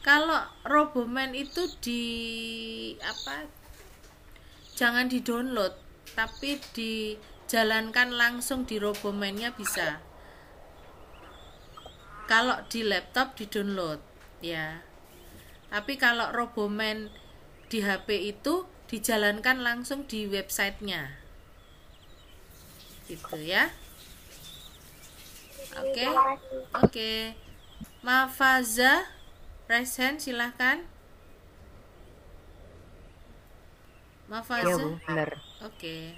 Kalau Roboman itu di apa? Jangan di-download, tapi dijalankan langsung di Roboman-nya bisa. Kalau di laptop di-download, ya. Tapi kalau Roboman di H P itu dijalankan langsung di websitenya. Gitu ya. Oke. Oke. Mafaza Resen silahkan. Mafaza. Iya Bu, benar. Oke.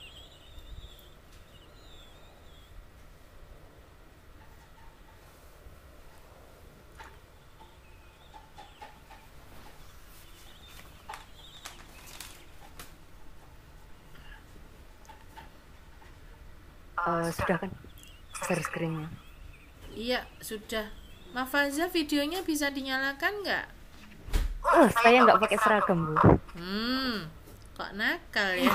Eh, sudah kan share screen-nya? Iya, sudah. Mafaza videonya bisa dinyalakan nggak? Oh, saya nggak pakai seragam Bu. Hmm, kok nakal ya?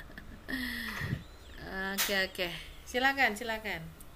Oke oke, silakan silakan.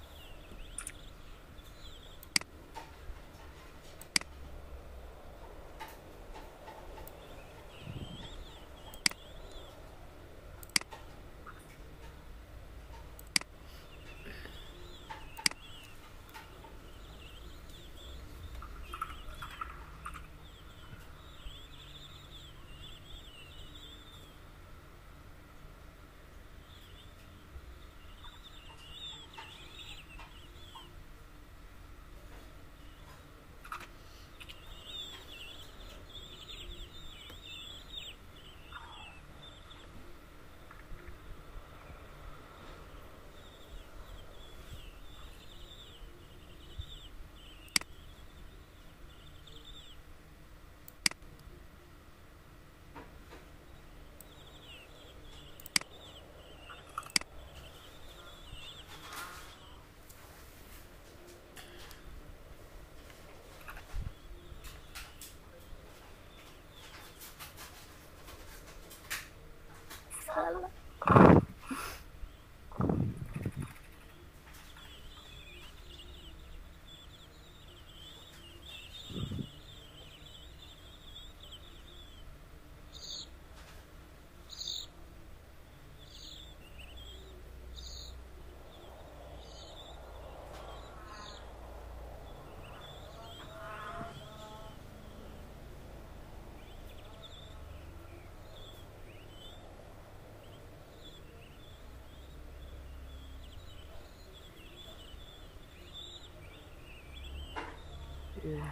Iya.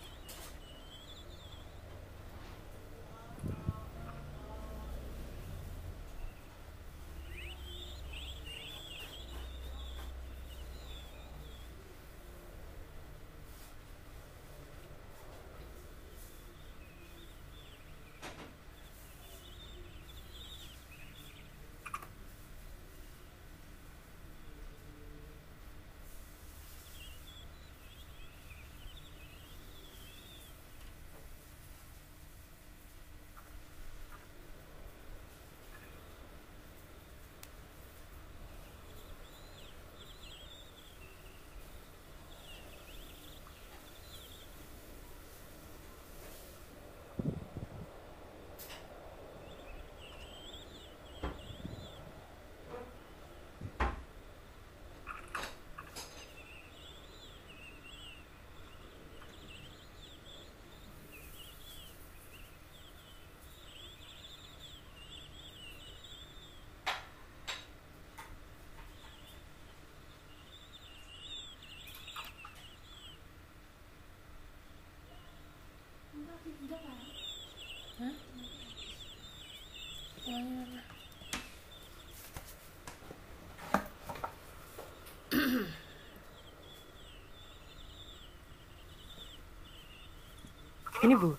Hah? Uangnya mana? Ini Bu.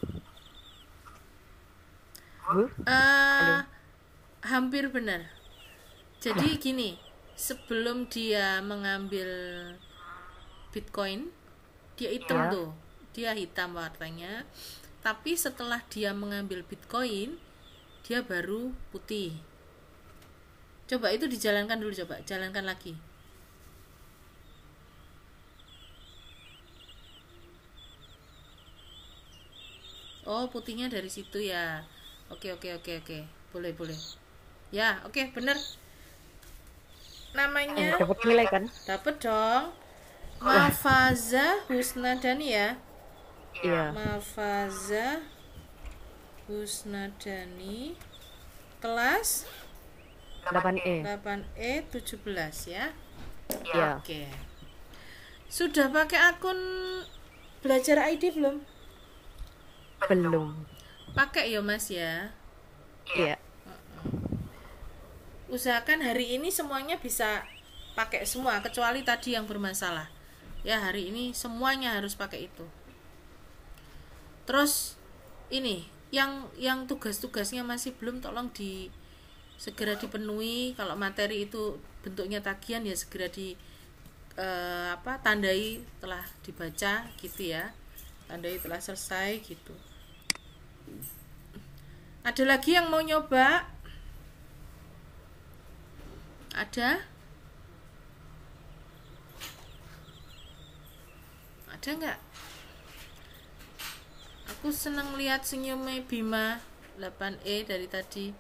Bu? Eh, hampir benar. Jadi gini, sebelum dia mengambil Bitcoin, dia hitam Ya. tuh, dia hitam warnanya. Tapi setelah dia mengambil Bitcoin, dia baru putih. Coba itu dijalankan dulu, coba jalankan lagi. Oh, putihnya dari situ ya. Oke, oke, oke, oke. Boleh, boleh. Ya, oke, bener. Namanya Dapat nilai kan? dapat dong. Malfaza Husnadani ya. Iya. Malfaza Husnadani kelas delapan E. delapan E tujuh belas ya. Iya. Oke. Sudah pakai akun belajar I D belum? Belum. Pakai ya Mas ya. Iya. Usahakan hari ini semuanya bisa pakai semua kecuali tadi yang bermasalah. Ya, hari ini semuanya harus pakai itu. Terus ini yang yang tugas-tugasnya masih belum, tolong di segera dipenuhi. Kalau materi itu bentuknya tagihan ya segera di eh, apa tandai telah dibaca gitu ya. Tandai telah selesai gitu. Ada lagi yang mau nyoba? Ada? Ada nggak? Aku seneng lihat senyumnya Bima delapan E dari tadi.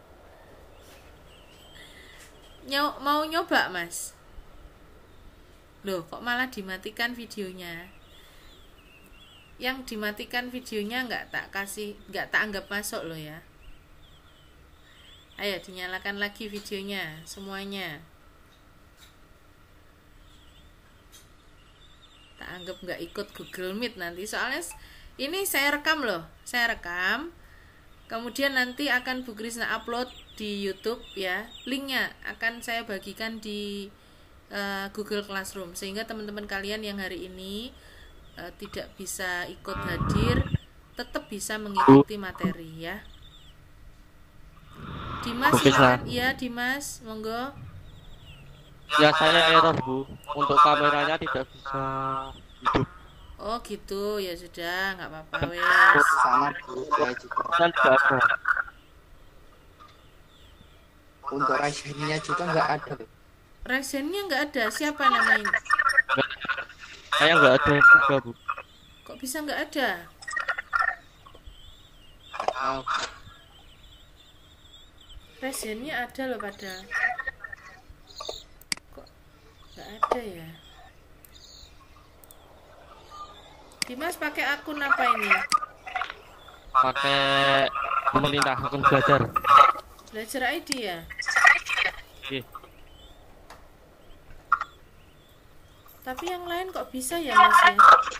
Nyo, mau nyoba Mas? Loh, kok malah dimatikan videonya? Yang dimatikan videonya nggak tak kasih, nggak tak anggap masuk loh ya. Ayo dinyalakan lagi videonya semuanya. Tak anggap nggak ikut Google Meet nanti, soalnya ini saya rekam loh, saya rekam. Kemudian nanti akan Bu Krisna upload di YouTube ya. Linknya akan saya bagikan di uh, Google Classroom sehingga teman-teman kalian yang hari ini uh, tidak bisa ikut hadir tetap bisa mengikuti materi ya. Dimas silakan. Iya Dimas, monggo. Ya saya error Bu, untuk kameranya tidak bisa hidup. Oh gitu, ya sudah, nggak apa-apa wes. Sama Bu, saya juga. Dan tidak ada. Untuk Ryzen-nya juga nggak ada. Ryzen-nya nggak ada, siapa namanya? Saya nggak ada juga Bu. Kok bisa nggak ada? Atau Ryzen-nya ada loh padahal. Kok nggak ada ya? Dimas pakai akun apa ini? Pakai pemerintah akun belajar. Belajar I D ya? Oke. Tapi yang lain kok bisa ya Mas ya?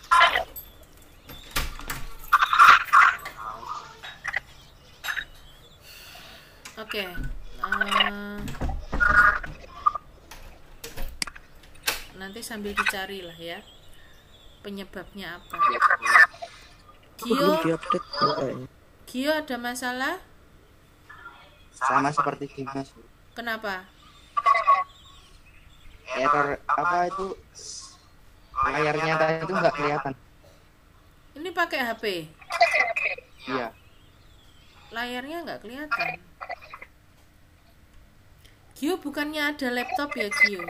Oke. Uh, nanti sambil dicari lah ya penyebabnya apa. Gio, Gio ada masalah? sama seperti Dimas. Kenapa? Error apa itu? Layarnya tadi itu nggak kelihatan. Ini pakai H P? Iya. Layarnya nggak kelihatan. Gio bukannya ada laptop ya Gio?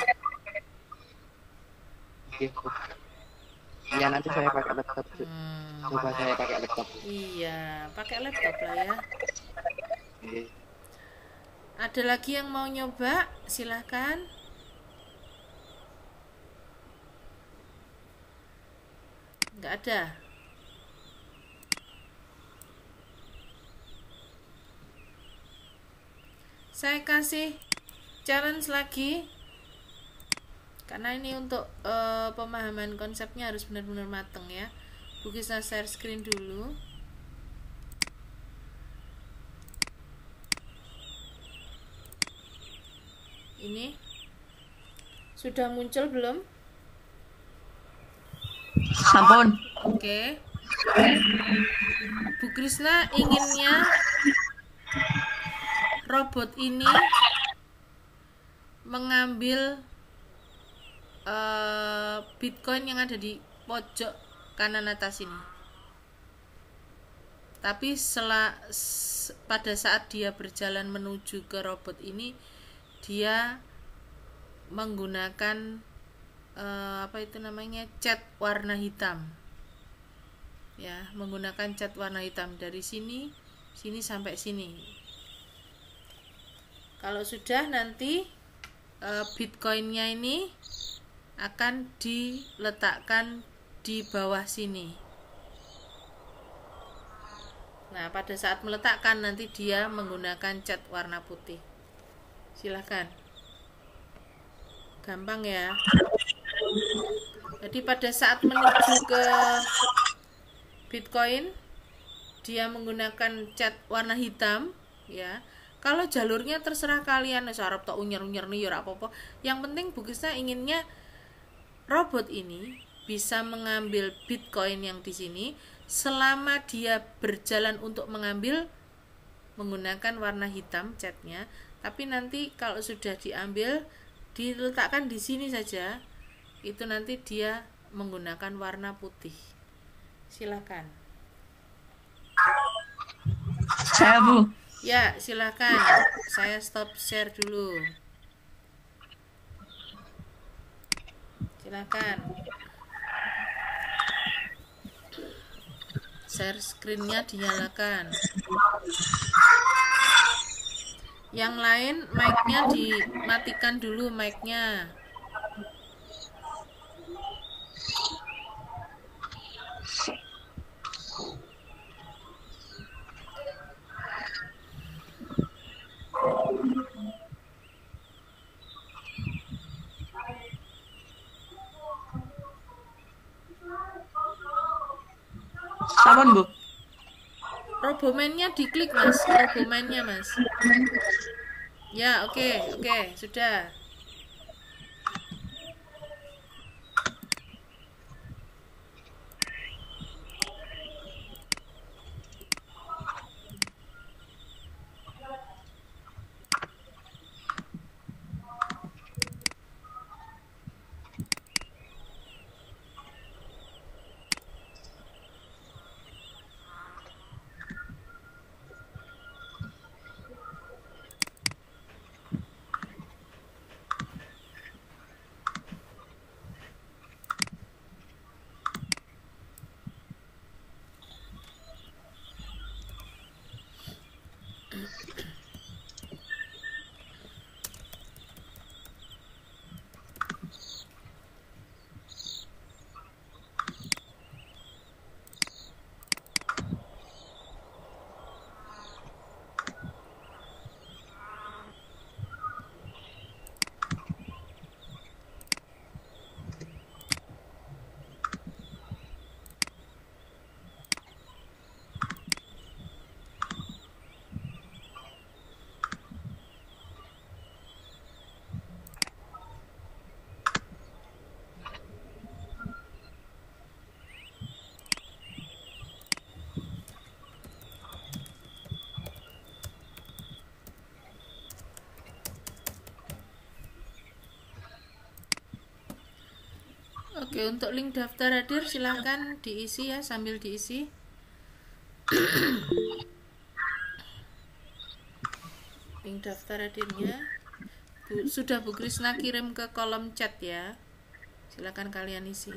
Gitu. Iya nanti saya pakai laptop. Hmm, Coba saya pakai laptop. iya, pakai laptop lah ya. Oke. Ada lagi yang mau nyoba? Silahkan. Nggak ada. Saya kasih challenge lagi. Karena ini untuk uh, pemahaman konsepnya harus benar-benar mateng ya. Bu Krisna share screen dulu. Ini sudah muncul belum? Sampun. Oke. Bu Krisna inginnya robot ini mengambil uh, Bitcoin yang ada di pojok kanan atas ini. Tapi setelah pada saat dia berjalan menuju ke robot ini, dia menggunakan uh, apa itu namanya cat warna hitam ya, menggunakan cat warna hitam dari sini, sini sampai sini. Kalau sudah, nanti e, Bitcoinnya ini akan diletakkan di bawah sini. Nah, pada saat meletakkan nanti dia menggunakan cat warna putih. Silahkan. Gampang ya. Jadi pada saat menuju ke Bitcoin, dia menggunakan cat warna hitam, ya. Kalau jalurnya terserah kalian, sarap tak unyer-unyer nih apa-apa. Yang penting Bu Krisna inginnya robot ini bisa mengambil Bitcoin yang di sini selama dia berjalan untuk mengambil menggunakan warna hitam catnya. Tapi nanti kalau sudah diambil, diletakkan di sini saja, itu nanti dia menggunakan warna putih. Silakan. Saya Bu. Ya, silakan. Saya stop share dulu. Silakan. Share screen-nya dinyalakan. Yang lain mic-nya dimatikan dulu mic-nya. Sampun Bu. Roboman-nya diklik Mas, roboman-nya Mas. Ya, oke, okay, oke, okay, sudah. Oke, untuk link daftar hadir silahkan diisi ya, sambil diisi. Link daftar hadirnya Bu, sudah Bu Krisna kirim ke kolom chat ya. Silahkan kalian isi.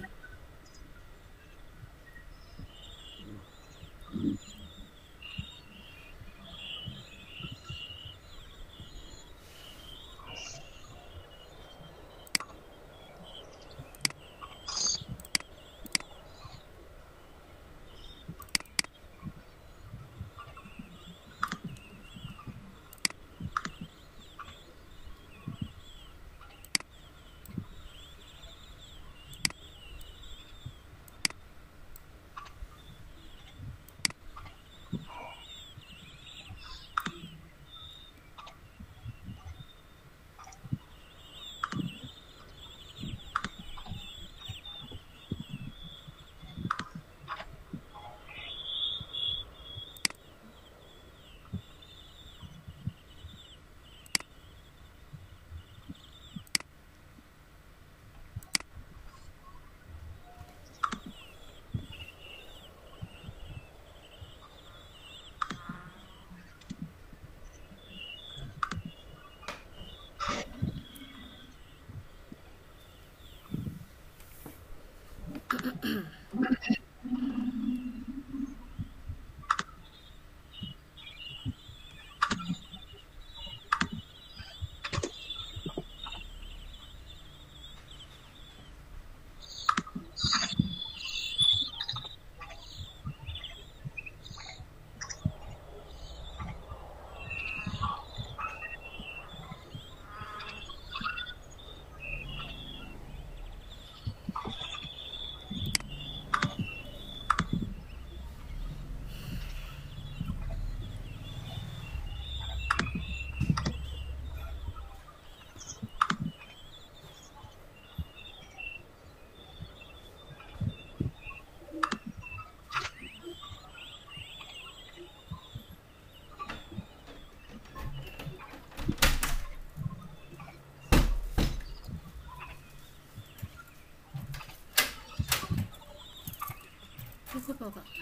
Cukup apa kak?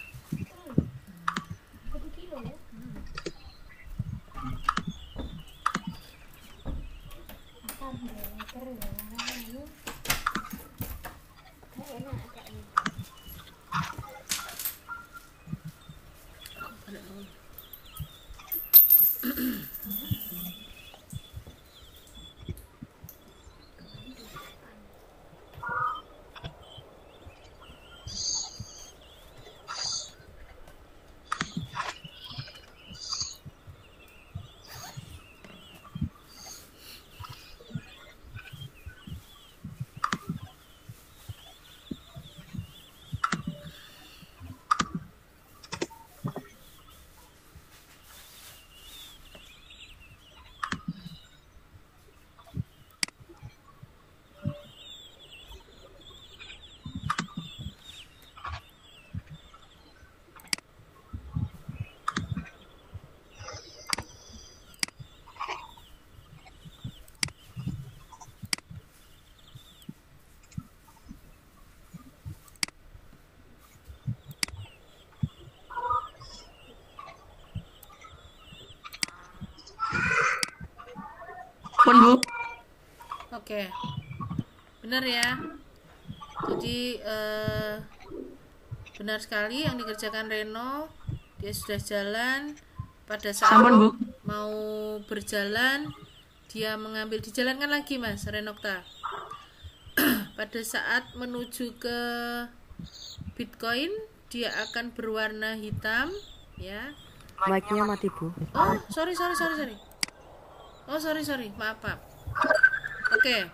Pun Bu. Oke, benar ya. Jadi eh, benar sekali yang dikerjakan Reno. Dia sudah jalan. Pada saat Sampun, Bu. mau berjalan, dia mengambil, dijalankan lagi Mas Renokta. Pada saat menuju ke Bitcoin, dia akan berwarna hitam, ya. Mic-nya mati, Bu. Oh, sorry sorry sorry sorry. Oh sorry sorry, maaf maaf. Oke.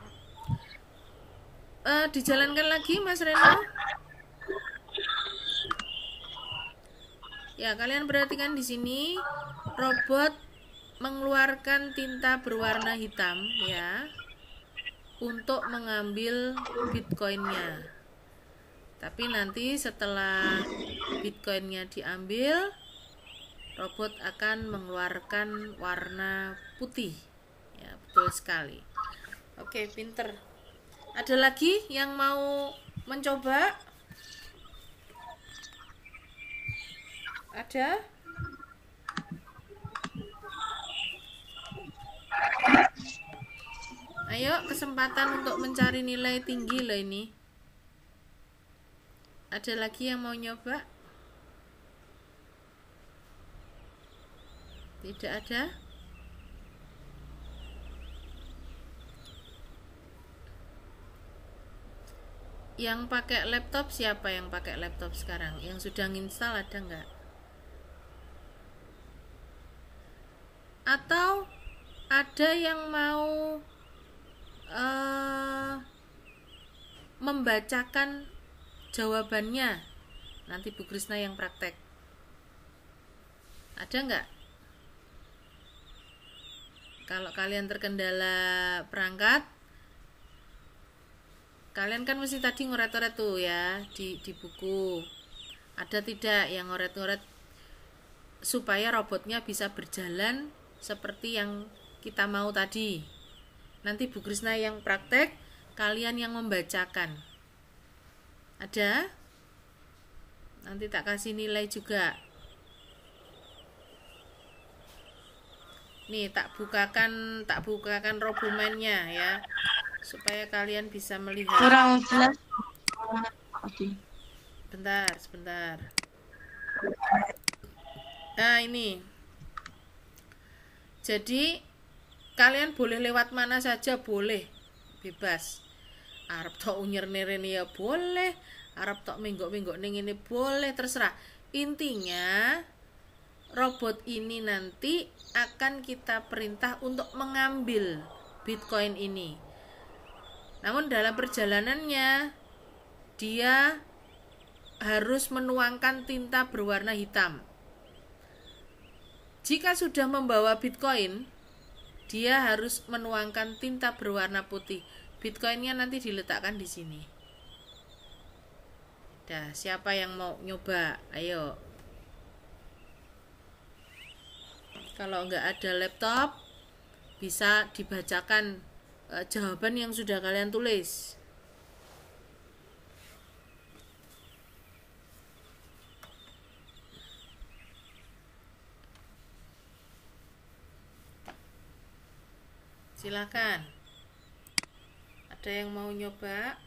Eh, dijalankan lagi Mas Reno. Ya, kalian perhatikan di sini robot mengeluarkan tinta berwarna hitam ya untuk mengambil Bitcoinnya. Tapi nanti setelah Bitcoinnya diambil, robot akan mengeluarkan warna putih. Ya, betul sekali. Oke, pinter. Ada lagi yang mau mencoba? Ada? Ayo, kesempatan untuk mencari nilai tinggi loh ini. Ada lagi yang mau nyoba? Tidak ada? Yang pakai laptop siapa yang pakai laptop sekarang? Yang sudah nginstal ada nggak? Atau ada yang mau uh, membacakan jawabannya? Nanti Bu Krisna yang praktek. Ada nggak? Kalau kalian terkendala perangkat, kalian kan mesti tadi ngoret-ngoret tuh ya di, di buku. Ada tidak yang ngoret-ngoret supaya robotnya bisa berjalan seperti yang kita mau tadi? Nanti Bu Krisna yang praktek, kalian yang membacakan. Ada? Nanti tak kasih nilai juga. Nih, tak bukakan tak bukakan robomennya ya, supaya kalian bisa melihat. Kurang jelas. Oke. Bentar, sebentar. Nah, ini. Jadi, kalian boleh lewat mana saja, boleh. Bebas. Arep tok unyer nirene ya boleh, arep tok minggok-minggok ning ini boleh, terserah. Intinya, robot ini nanti akan kita perintah untuk mengambil Bitcoin ini. Namun dalam perjalanannya dia harus menuangkan tinta berwarna hitam. Jika sudah membawa Bitcoin, dia harus menuangkan tinta berwarna putih. Bitcoinnya nanti diletakkan di sini. Dah, siapa yang mau nyoba? Ayo. Kalau nggak ada laptop, bisa dibacakan uh, jawaban yang sudah kalian tulis. Silakan. Ada yang mau nyoba?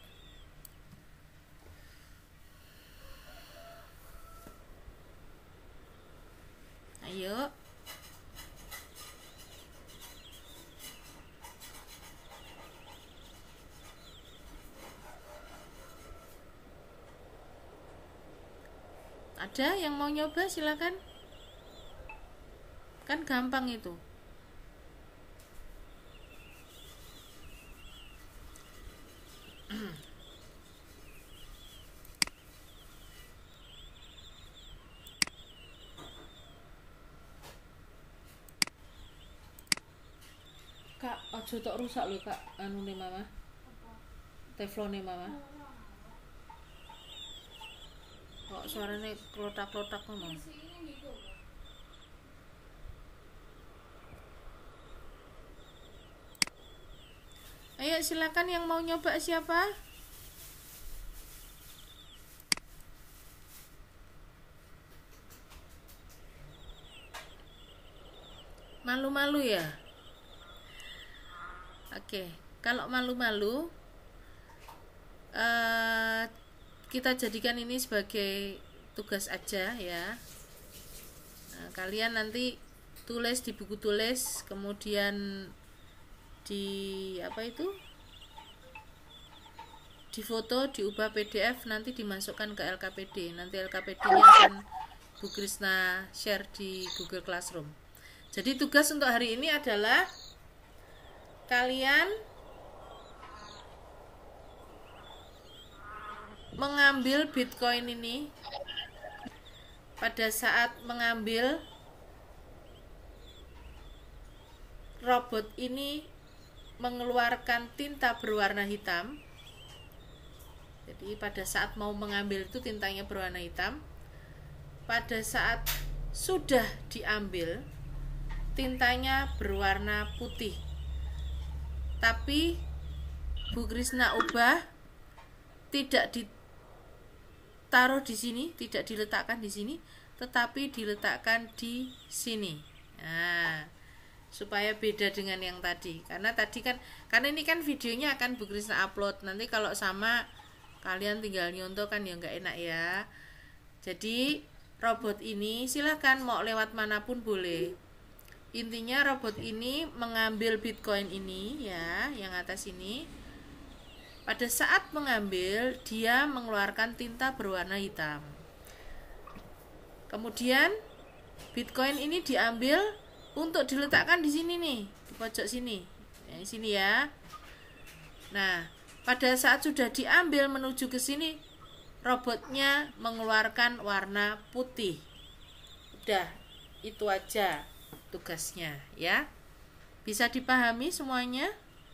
Ayo. Ada yang mau nyoba, silakan. Kan gampang itu. Kak, ojo tok rusak lho Kak, anu nih mama. Teflone mama. Kok suaranya klotak-klotak ngomong. Ayo silakan yang mau nyoba siapa? Malu-malu ya? Oke, kalau malu-malu uh, kita jadikan ini sebagai tugas aja ya. Nah, kalian nanti tulis di buku tulis, kemudian di apa itu? Di foto, diubah P D F, nanti dimasukkan ke L K P D. Nanti L K P D-nya akan Bu Krisna share di Google Classroom. Jadi tugas untuk hari ini adalah kalian mengambil Bitcoin ini. Pada saat mengambil, robot ini mengeluarkan tinta berwarna hitam. Jadi pada saat mau mengambil itu tintanya berwarna hitam. Pada saat sudah diambil, tintanya berwarna putih. Tapi Bu Krisna ubah, tidak ditaruh di sini, tidak diletakkan di sini, tetapi diletakkan di sini. Nah, supaya beda dengan yang tadi. Karena tadi kan, karena ini kan videonya akan Bu Krisna upload. Nanti kalau sama, kalian tinggal nyontoh kan ya nggak enak ya. Jadi robot ini silahkan mau lewat manapun boleh. Intinya robot ini mengambil Bitcoin ini ya, yang atas ini. Pada saat mengambil, dia mengeluarkan tinta berwarna hitam. Kemudian Bitcoin ini diambil untuk diletakkan di sini nih, di pojok sini. Ya, di sini ya. Nah, pada saat sudah diambil menuju ke sini, robotnya mengeluarkan warna putih. Udah, itu aja tugasnya ya. Bisa dipahami semuanya?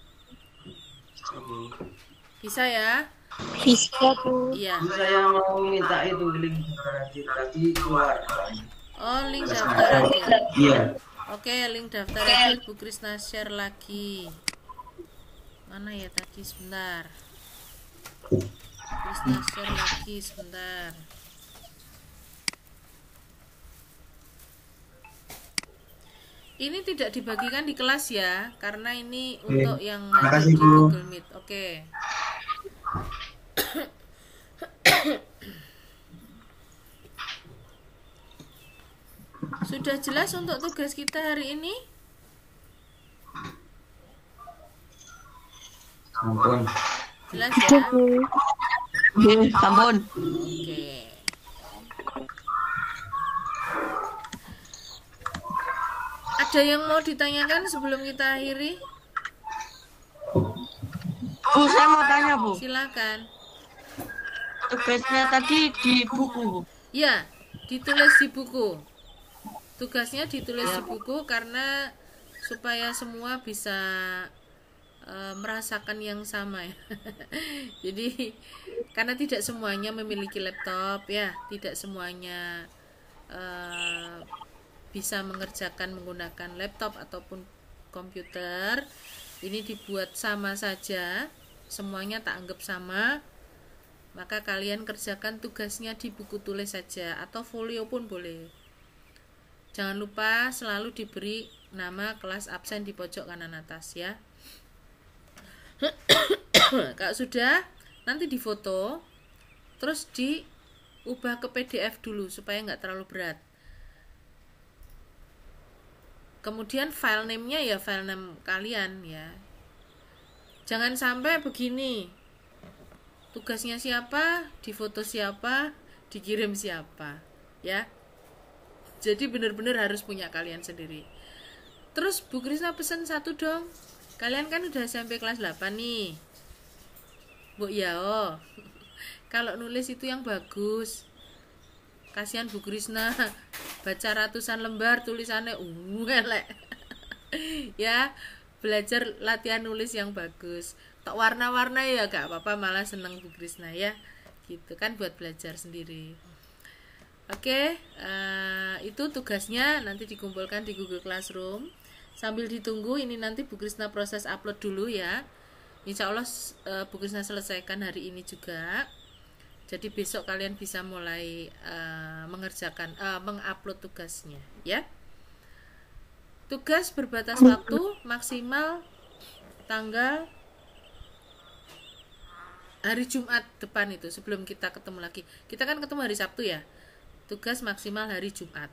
Bisa ya? Bisa Bu. Iya. Saya mau minta itu link tadi keluar. Oh, link daftar aja. Iya. Oke, link daftar aja Bu Krisna share lagi. Mana ya tadi, sebentar. Krisna share lagi sebentar. Ini tidak dibagikan di kelas ya, karena ini untuk yang hadir di Google Meet. Oke. Sudah jelas untuk tugas kita hari ini? Sampun. Jelas ya? Nggih, sampun. Oke. Ada yang mau ditanyakan sebelum kita akhiri? Bu, saya mau tanya, Bu. Silakan. Tugasnya tadi di buku, Bu. Ya, ditulis di buku. Tugasnya ditulis di buku karena supaya semua bisa e, merasakan yang sama ya. Jadi karena tidak semuanya memiliki laptop ya, tidak semuanya e, bisa mengerjakan menggunakan laptop ataupun komputer. Ini dibuat sama saja, semuanya tak anggap sama. Maka kalian kerjakan tugasnya di buku tulis saja atau folio pun boleh. Jangan lupa selalu diberi nama kelas absen di pojok kanan atas ya. Kalau sudah, nanti difoto, terus diubah ke P D F dulu supaya nggak terlalu berat. Kemudian file name-nya ya file name kalian ya. Jangan sampai begini. Tugasnya siapa, difoto siapa, dikirim siapa, ya. Jadi benar-benar harus punya kalian sendiri. Terus Bu Krisna pesen satu dong. Kalian kan udah sampai kelas delapan nih. Bu Yao, kalau nulis itu yang bagus. Kasihan Bu Krisna baca ratusan lembar tulisannya uh elek. Ya, belajar latihan nulis yang bagus. Tok warna-warna ya gak apa-apa, malah seneng Bu Krisna ya. Gitu kan buat belajar sendiri. Oke, uh, itu tugasnya nanti dikumpulkan di Google Classroom. Sambil ditunggu ini nanti Bu Krisna proses upload dulu ya. Insya Allah uh, Bu Krisna selesaikan hari ini juga. Jadi besok kalian bisa mulai uh, mengerjakan, uh, mengupload tugasnya, ya. Tugas berbatas waktu maksimal tanggal hari Jumat depan itu, sebelum kita ketemu lagi. Kita kan ketemu hari Sabtu ya. Tugas maksimal hari Jumat.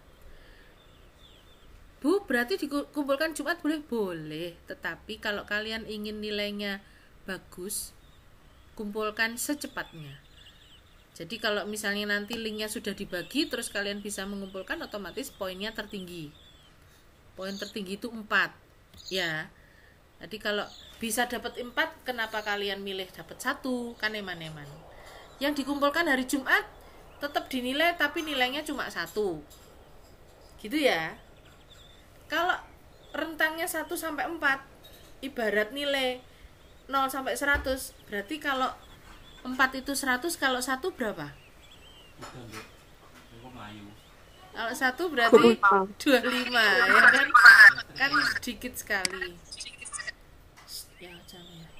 Bu, berarti dikumpulkan Jumat boleh? Boleh. Tetapi kalau kalian ingin nilainya bagus, kumpulkan secepatnya. Jadi kalau misalnya nanti linknya sudah dibagi, terus kalian bisa mengumpulkan, otomatis poinnya tertinggi. Poin tertinggi itu empat, ya. Jadi kalau bisa dapat empat, kenapa kalian milih dapat satu? Kan eman-eman. Yang dikumpulkan hari Jumat tetap dinilai, tapi nilainya cuma satu. Gitu ya. Kalau rentangnya satu sampai empat, ibarat nilai nol sampai seratus, berarti kalau empat itu seratus, kalau satu berapa? Kalau satu berarti dua puluh lima, ya kan? Kan sedikit sekali. Ya, jangan ya.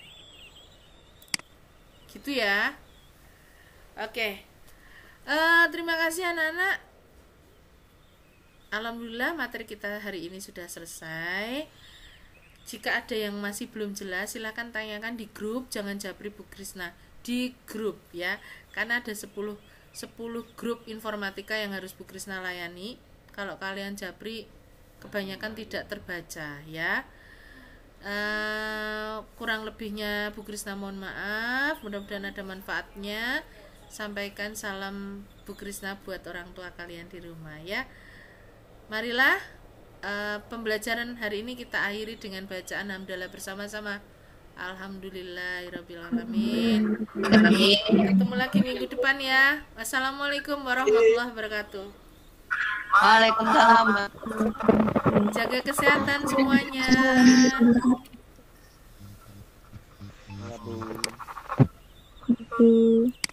Gitu ya. Oke. Uh, terima kasih anak-anak. Alhamdulillah materi kita hari ini sudah selesai. Jika ada yang masih belum jelas, silahkan tanyakan di grup. Jangan japri Bu Krisna di grup ya, karena ada sepuluh grup informatika yang harus Bu Krisna layani. Kalau kalian japri, kebanyakan tidak terbaca ya. Uh, kurang lebihnya Bu Krisna mohon maaf. Mudah-mudahan ada manfaatnya. Sampaikan salam Bu Krisna buat orang tua kalian di rumah ya. Marilah uh, pembelajaran hari ini kita akhiri dengan bacaan hamdalah bersama-sama. Alhamdulillahirabbil alamin. Ketemu lagi minggu depan ya. Wassalamualaikum warahmatullahi wabarakatuh. Waalaikumsalam. Jaga kesehatan semuanya. Oke.